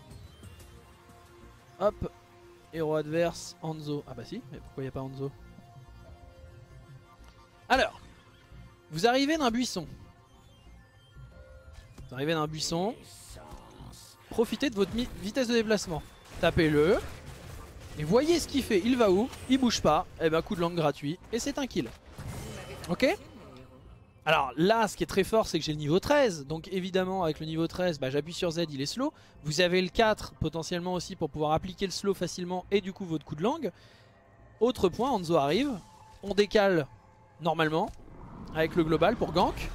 Hop, héros adverse, Hanzo. Ah bah si, mais pourquoi il n'y a pas Hanzo? Alors, vous arrivez d'un buisson. Vous arrivez d'un buisson. Profitez de votre vitesse de déplacement. Tapez-le. Et voyez ce qu'il fait. Il va où? Il bouge pas. Et ben coup de langue gratuit. Et c'est un kill. Ok? Alors là, ce qui est très fort, c'est que j'ai le niveau treize. Donc évidemment, avec le niveau treize, bah, j'appuie sur Z, il est slow. Vous avez le quatre potentiellement aussi pour pouvoir appliquer le slow facilement. Et du coup, votre coup de langue. Autre point, Hanzo arrive. On décale normalement avec le global pour gank.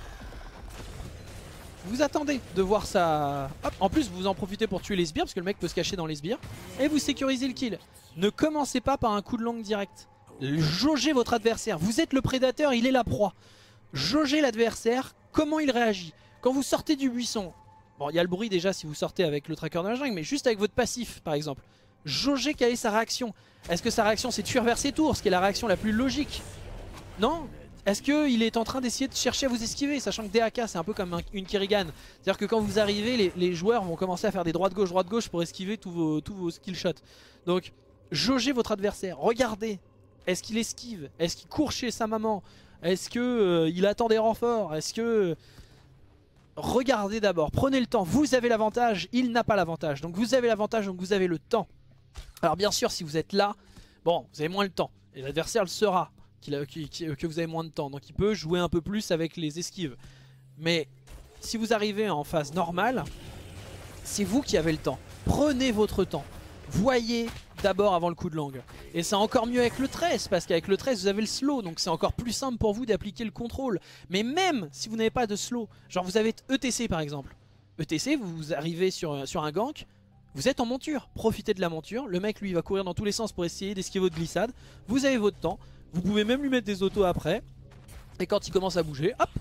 Vous attendez de voir ça. Hop. En plus, vous en profitez pour tuer les sbires parce que le mec peut se cacher dans les sbires. Et vous sécurisez le kill. Ne commencez pas par un coup de langue direct. Jaugez votre adversaire. Vous êtes le prédateur, il est la proie. Jaugez l'adversaire, comment il réagit. Quand vous sortez du buisson, bon, il y a le bruit déjà si vous sortez avec le tracker de la jungle, mais juste avec votre passif par exemple. Jaugez quelle est sa réaction. Est-ce que sa réaction c'est de fuir vers ses tours, ce qui est la réaction la plus logique? Non? Est-ce qu'il est en train d'essayer de chercher à vous esquiver, sachant que D A K c'est un peu comme un, une Kerrigan. C'est-à-dire que quand vous arrivez, les, les joueurs vont commencer à faire des droites-gauche, droite-gauche pour esquiver tous vos, tous vos skill shots. Donc, jaugez votre adversaire, regardez. Est-ce qu'il esquive? Est-ce qu'il court chez sa maman? Est-ce qu'il euh, attend des renforts? Est-ce que... Regardez d'abord, prenez le temps. Vous avez l'avantage, il n'a pas l'avantage. Donc vous avez l'avantage, donc vous avez le temps. Alors bien sûr, si vous êtes là, bon, vous avez moins le temps. Et l'adversaire le saura. Qu'il a, qu'il, qu'il, que vous avez moins de temps, donc il peut jouer un peu plus avec les esquives. Mais si vous arrivez en phase normale, c'est vous qui avez le temps. Prenez votre temps, voyez d'abord avant le coup de langue. Et c'est encore mieux avec le treize, parce qu'avec le treize vous avez le slow, donc c'est encore plus simple pour vous d'appliquer le contrôle. Mais même si vous n'avez pas de slow, genre vous avez E T C par exemple, E T C vous arrivez sur, sur un gank, vous êtes en monture, profitez de la monture, le mec lui il va courir dans tous les sens pour essayer d'esquiver votre glissade, vous avez votre temps. Vous pouvez même lui mettre des autos après. Et quand il commence à bouger, hop,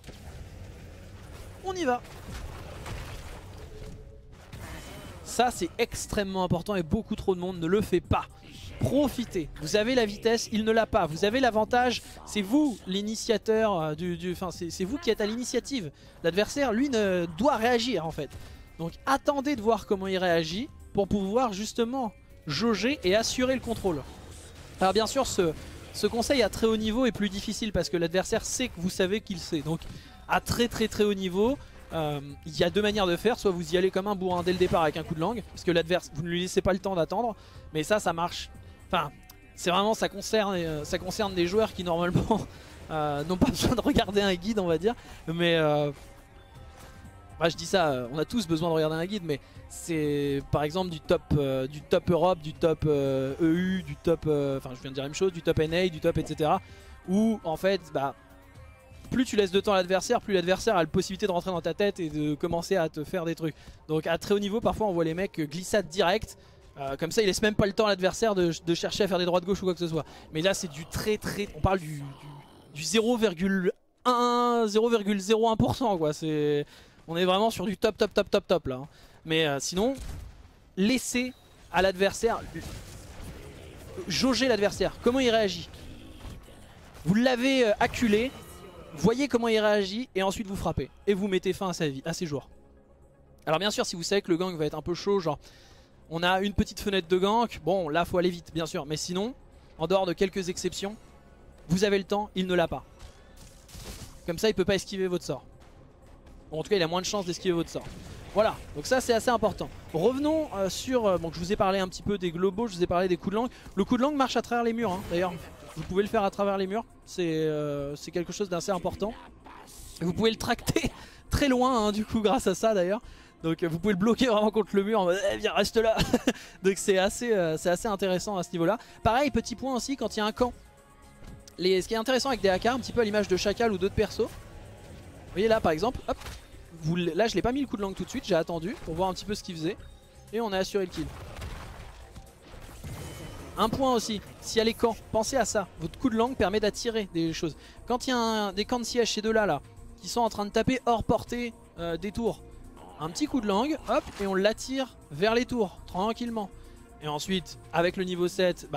on y va. Ça c'est extrêmement important et beaucoup trop de monde ne le fait pas. Profitez, vous avez la vitesse, il ne l'a pas. Vous avez l'avantage, c'est vous l'initiateur du, du, enfin c'est vous qui êtes à l'initiative. L'adversaire lui ne doit réagir en fait. Donc attendez de voir comment il réagit pour pouvoir justement jauger et assurer le contrôle. Alors bien sûr ce... Ce conseil à très haut niveau est plus difficile parce que l'adversaire sait que vous savez qu'il sait. Donc à très très très haut niveau, euh, il y a deux manières de faire. Soit vous y allez comme un bourrin dès le départ avec un coup de langue, parce que l'adversaire, vous ne lui laissez pas le temps d'attendre. Mais ça, ça marche. Enfin, c'est vraiment, ça concerne, euh, ça concerne des joueurs qui normalement euh, n'ont pas besoin de regarder un guide, on va dire. Mais euh, moi je dis ça, euh, on a tous besoin de regarder un guide, mais c'est par exemple du top, euh, du top Europe, du top euh, E U, du top, euh, enfin je viens de dire la même chose, du top N A, du top et cetera. Où en fait, bah, plus tu laisses de temps à l'adversaire, plus l'adversaire a la possibilité de rentrer dans ta tête et de commencer à te faire des trucs. Donc à très haut niveau, parfois on voit les mecs glissade direct. Euh, comme ça, il laisse même pas le temps à l'adversaire de, de chercher à faire des droites gauche ou quoi que ce soit. Mais là, c'est du très très, on parle du, du, du zéro virgule un, zéro virgule zéro un pour cent quoi. C'est, on est vraiment sur du top top top top top là. Hein. Mais euh, sinon, laissez à l'adversaire, jauger l'adversaire, comment il réagit. Vous l'avez euh, acculé, voyez comment il réagit et ensuite vous frappez. Et vous mettez fin à sa vie, à ses jours. Alors bien sûr, si vous savez que le gank va être un peu chaud, genre on a une petite fenêtre de gank, bon là faut aller vite bien sûr. Mais sinon, en dehors de quelques exceptions, vous avez le temps, il ne l'a pas. Comme ça il peut pas esquiver votre sort. Bon, en tout cas il a moins de chances d'esquiver votre sort. Voilà, donc ça c'est assez important. Revenons euh, sur, euh, bon je vous ai parlé un petit peu des globaux, je vous ai parlé des coups de langue. Le coup de langue marche à travers les murs hein. D'ailleurs vous pouvez le faire à travers les murs. C'est euh, quelque chose d'assez important. Vous pouvez le tracter très loin hein, du coup grâce à ça d'ailleurs. Donc vous pouvez le bloquer vraiment contre le mur en mode eh, viens reste là. Donc c'est assez, euh, c'est assez intéressant à ce niveau là. Pareil petit point aussi quand il y a un camp. Les, ce qui est intéressant avec des A K, un petit peu à l'image de Chacal ou d'autres persos. Vous voyez là par exemple, hop. Vous, là je l'ai pas mis le coup de langue tout de suite, j'ai attendu pour voir un petit peu ce qu'il faisait. Et on a assuré le kill. Un point aussi, s'il y a les camps, pensez à ça. Votre coup de langue permet d'attirer des choses. Quand il y a un, des camps de siège chez deux là, là qui sont en train de taper hors portée euh, des tours, un petit coup de langue, hop, et on l'attire vers les tours, tranquillement. Et ensuite, avec le niveau sept, bah, coup,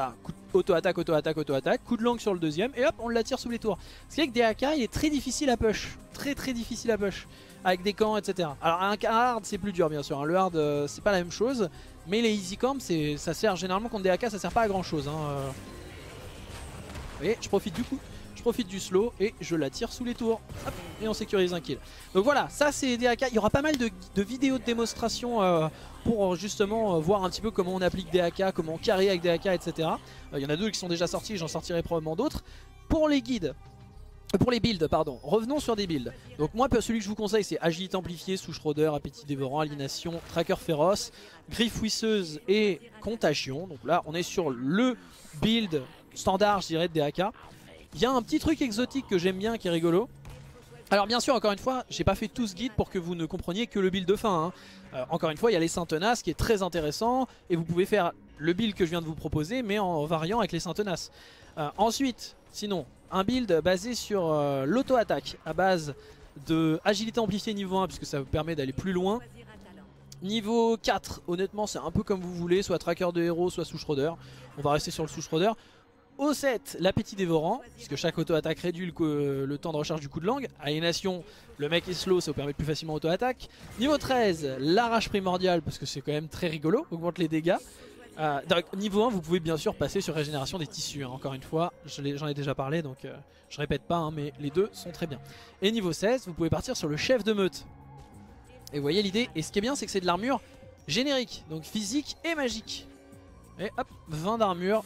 auto-attaque, auto-attaque, auto-attaque, coup de langue sur le deuxième et hop on l'attire sous les tours. Ce qui fait que D A K il est très difficile à push, très très difficile à push, avec des camps et cetera. Alors un hard c'est plus dur bien sûr, hein. Le hard euh, c'est pas la même chose, mais les easy camps ça sert généralement contre D A K, ça sert pas à grand chose. Hein. Euh... Vous voyez, je profite du coup. Je profite du slow et je la tire sous les tours. Hop, et on sécurise un kill. Donc voilà, ça c'est D A K. Il y aura pas mal de, de vidéos de démonstration euh, pour justement euh, voir un petit peu comment on applique D A K, comment on carry avec D A K, et cetera. Euh, il y en a deux qui sont déjà sortis, j'en sortirai probablement d'autres. Pour les guides, euh, pour les builds, pardon, revenons sur des builds. Donc moi, celui que je vous conseille, c'est agilité amplifiée, souche rôdeur, appétit dévorant, aliénation, tracker féroce, griffe ouisseuse et contagion. Donc là, on est sur le build standard, je dirais, de D A K. Il y a un petit truc exotique que j'aime bien qui est rigolo. Alors bien sûr, encore une fois, j'ai pas fait tout ce guide pour que vous ne compreniez que le build de fin. Hein. Euh, encore une fois, il y a les saint tenaces qui est très intéressant. Et vous pouvez faire le build que je viens de vous proposer, mais en variant avec les saint tenaces. Euh, ensuite, sinon, un build basé sur euh, l'auto-attaque à base de agilité amplifiée niveau un, puisque ça vous permet d'aller plus loin. Niveau quatre, honnêtement, c'est un peu comme vous voulez, soit tracker de héros, soit souche rôdeur. On va rester sur le souche rôdeur. Au sept, l'appétit dévorant, puisque chaque auto-attaque réduit le, le temps de recharge du coup de langue. Aliénation, le mec est slow, ça vous permet de plus facilement auto-attaque. Niveau treize, l'arrache primordiale, parce que c'est quand même très rigolo, augmente les dégâts. Euh, niveau un, vous pouvez bien sûr passer sur régénération des tissus, hein. Encore une fois, j'en ai, ai déjà parlé, donc euh, je répète pas, hein, mais les deux sont très bien. Et niveau seize, vous pouvez partir sur le chef de meute. Et vous voyez l'idée, et ce qui est bien, c'est que c'est de l'armure générique, donc physique et magique. Et hop, vingt d'armure.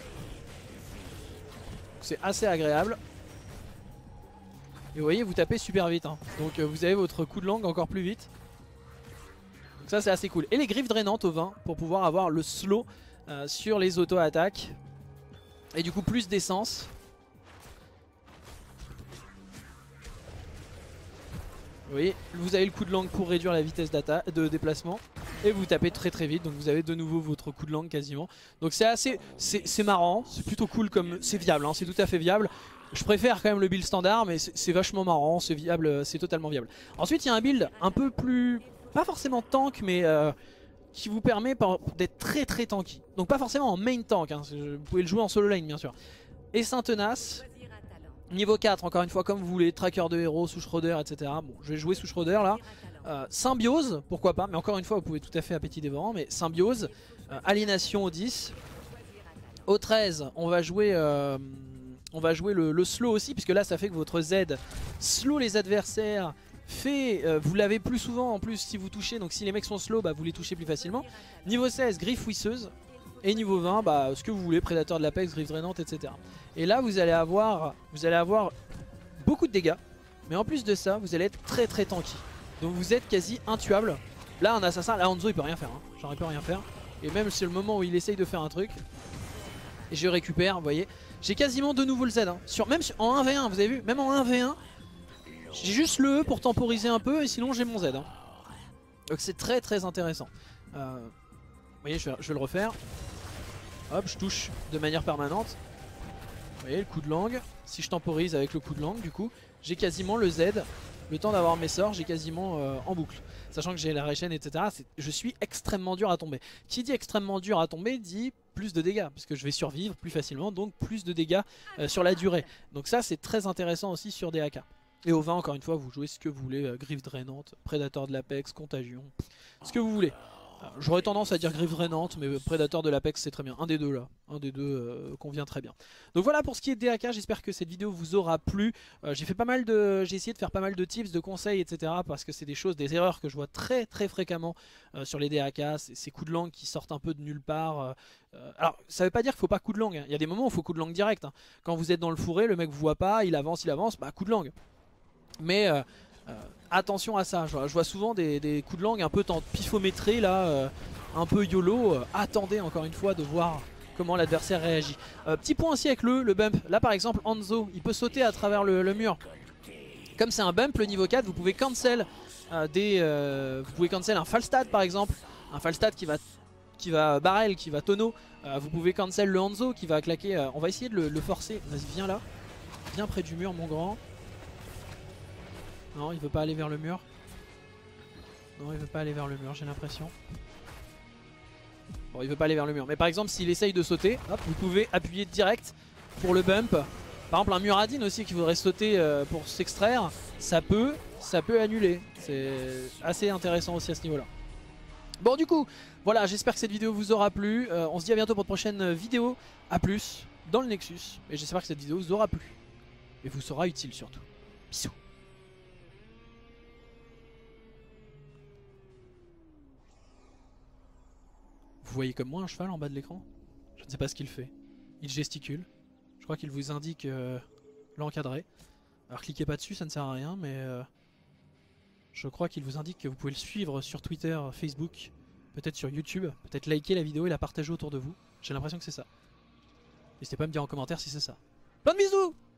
C'est assez agréable. Et vous voyez, vous tapez super vite. Hein. Donc euh, vous avez votre coup de langue encore plus vite. Donc ça c'est assez cool. Et les griffes drainantes au vingt pour pouvoir avoir le slow euh, sur les auto-attaques. Et du coup plus d'essence. Vous voyez, vous avez le coup de langue pour réduire la vitesse de déplacement. Et vous tapez très très vite, donc vous avez de nouveau votre coup de langue quasiment. Donc c'est assez, c'est marrant, c'est plutôt cool, comme c'est viable, hein, c'est tout à fait viable. Je préfère quand même le build standard, mais c'est vachement marrant, c'est viable, c'est totalement viable. Ensuite il y a un build un peu plus, pas forcément tank, mais euh, qui vous permet d'être très très tanky. Donc pas forcément en main tank, hein, vous pouvez le jouer en solo lane bien sûr. Et saint tenace. Niveau quatre, encore une fois, comme vous voulez, tracker de héros, souche rôdeur, et cetera. Bon, je vais jouer souche rôdeur là. Euh, symbiose, pourquoi pas, mais encore une fois, vous pouvez tout à fait appétit dévorant, mais symbiose, euh, aliénation au dix. Au treize, on va jouer, euh, on va jouer le, le slow aussi, puisque là, ça fait que votre Z slow les adversaires. Fait, euh, vous l'avez plus souvent en plus si vous touchez, donc si les mecs sont slow, bah, vous les touchez plus facilement. Niveau seize, griffe ouisseuse. Et niveau vingt, bah, ce que vous voulez, prédateur de l'apex, griffe drainante, et cetera. Et là, vous allez avoir, vous allez avoir beaucoup de dégâts. Mais en plus de ça, vous allez être très très tanky. Donc vous êtes quasi intuable. Là, un assassin, là, Hanzo, il peut rien faire. Hein. Genre, il peut rien faire. Et même si c'est le moment où il essaye de faire un truc. Et je récupère, vous voyez. J'ai quasiment de nouveau le Z. Hein. Sur, même sur, en un v un, vous avez vu, même en un v un, j'ai juste le E pour temporiser un peu. Et sinon, j'ai mon Z. Hein. Donc c'est très très intéressant. Euh, vous voyez, je vais, je vais le refaire. Hop, je touche de manière permanente. Vous voyez, le coup de langue. Si je temporise avec le coup de langue, du coup, j'ai quasiment le Z. Le temps d'avoir mes sorts, j'ai quasiment euh, en boucle. Sachant que j'ai la réchaîne, et cetera. Je suis extrêmement dur à tomber. Qui dit extrêmement dur à tomber dit plus de dégâts. Parce que je vais survivre plus facilement, donc plus de dégâts euh, sur la durée. Donc ça, c'est très intéressant aussi sur D A K. Et au vingt, encore une fois, vous jouez ce que vous voulez. Euh, griffe drainante, prédateur de l'apex, contagion. Ce que vous voulez. J'aurais tendance à dire griffe drainante, mais prédateur de l'apex c'est très bien. Un des deux là, un des deux euh, convient très bien. Donc voilà pour ce qui est de D A K, j'espère que cette vidéo vous aura plu. Euh, j'ai fait pas mal de, j'ai essayé de faire pas mal de tips, de conseils, et cetera. Parce que c'est des choses, des erreurs que je vois très très fréquemment euh, sur les D A K. Ces coups de langue qui sortent un peu de nulle part. Euh, euh, alors ça veut pas dire qu'il faut pas coup de langue. Hein. Il y a des moments où il faut coup de langue direct. Hein. Quand vous êtes dans le fourré, le mec vous voit pas, il avance, il avance, bah coup de langue. Mais euh, Euh, attention à ça, je vois, je vois souvent des, des coups de langue un peu pifométrés là, euh, un peu YOLO. Euh, attendez encore une fois de voir comment l'adversaire réagit. Euh, petit point aussi avec le, le bump. Là par exemple Hanzo, il peut sauter à travers le, le mur. Comme c'est un bump, le niveau quatre, vous pouvez cancel euh, des, euh, vous pouvez cancel un Falstad par exemple, un Falstad qui va qui va barrel, qui va tonneau. Euh, vous pouvez cancel le Hanzo qui va claquer. Euh, on va essayer de le, le forcer. Vas-y, viens là, viens près du mur mon grand. Non, il veut pas aller vers le mur. Non, il veut pas aller vers le mur, j'ai l'impression. Bon, il veut pas aller vers le mur. Mais par exemple, s'il essaye de sauter, hop, vous pouvez appuyer direct pour le bump. Par exemple, un Muradin aussi qui voudrait sauter euh, pour s'extraire, ça peut, ça peut annuler. C'est assez intéressant aussi à ce niveau-là. Bon, du coup, voilà, j'espère que cette vidéo vous aura plu. Euh, on se dit à bientôt pour de prochaines vidéos. A plus dans le Nexus. Et j'espère que cette vidéo vous aura plu. Et vous sera utile surtout. Bisous. Vous voyez comme moi un cheval en bas de l'écran? Je ne sais pas ce qu'il fait. Il gesticule. Je crois qu'il vous indique euh, l'encadrer. Alors cliquez pas dessus, ça ne sert à rien, mais euh, je crois qu'il vous indique que vous pouvez le suivre sur Twitter, Facebook, peut-être sur YouTube, peut-être liker la vidéo et la partager autour de vous. J'ai l'impression que c'est ça. N'hésitez pas à me dire en commentaire si c'est ça. Plein de bisous!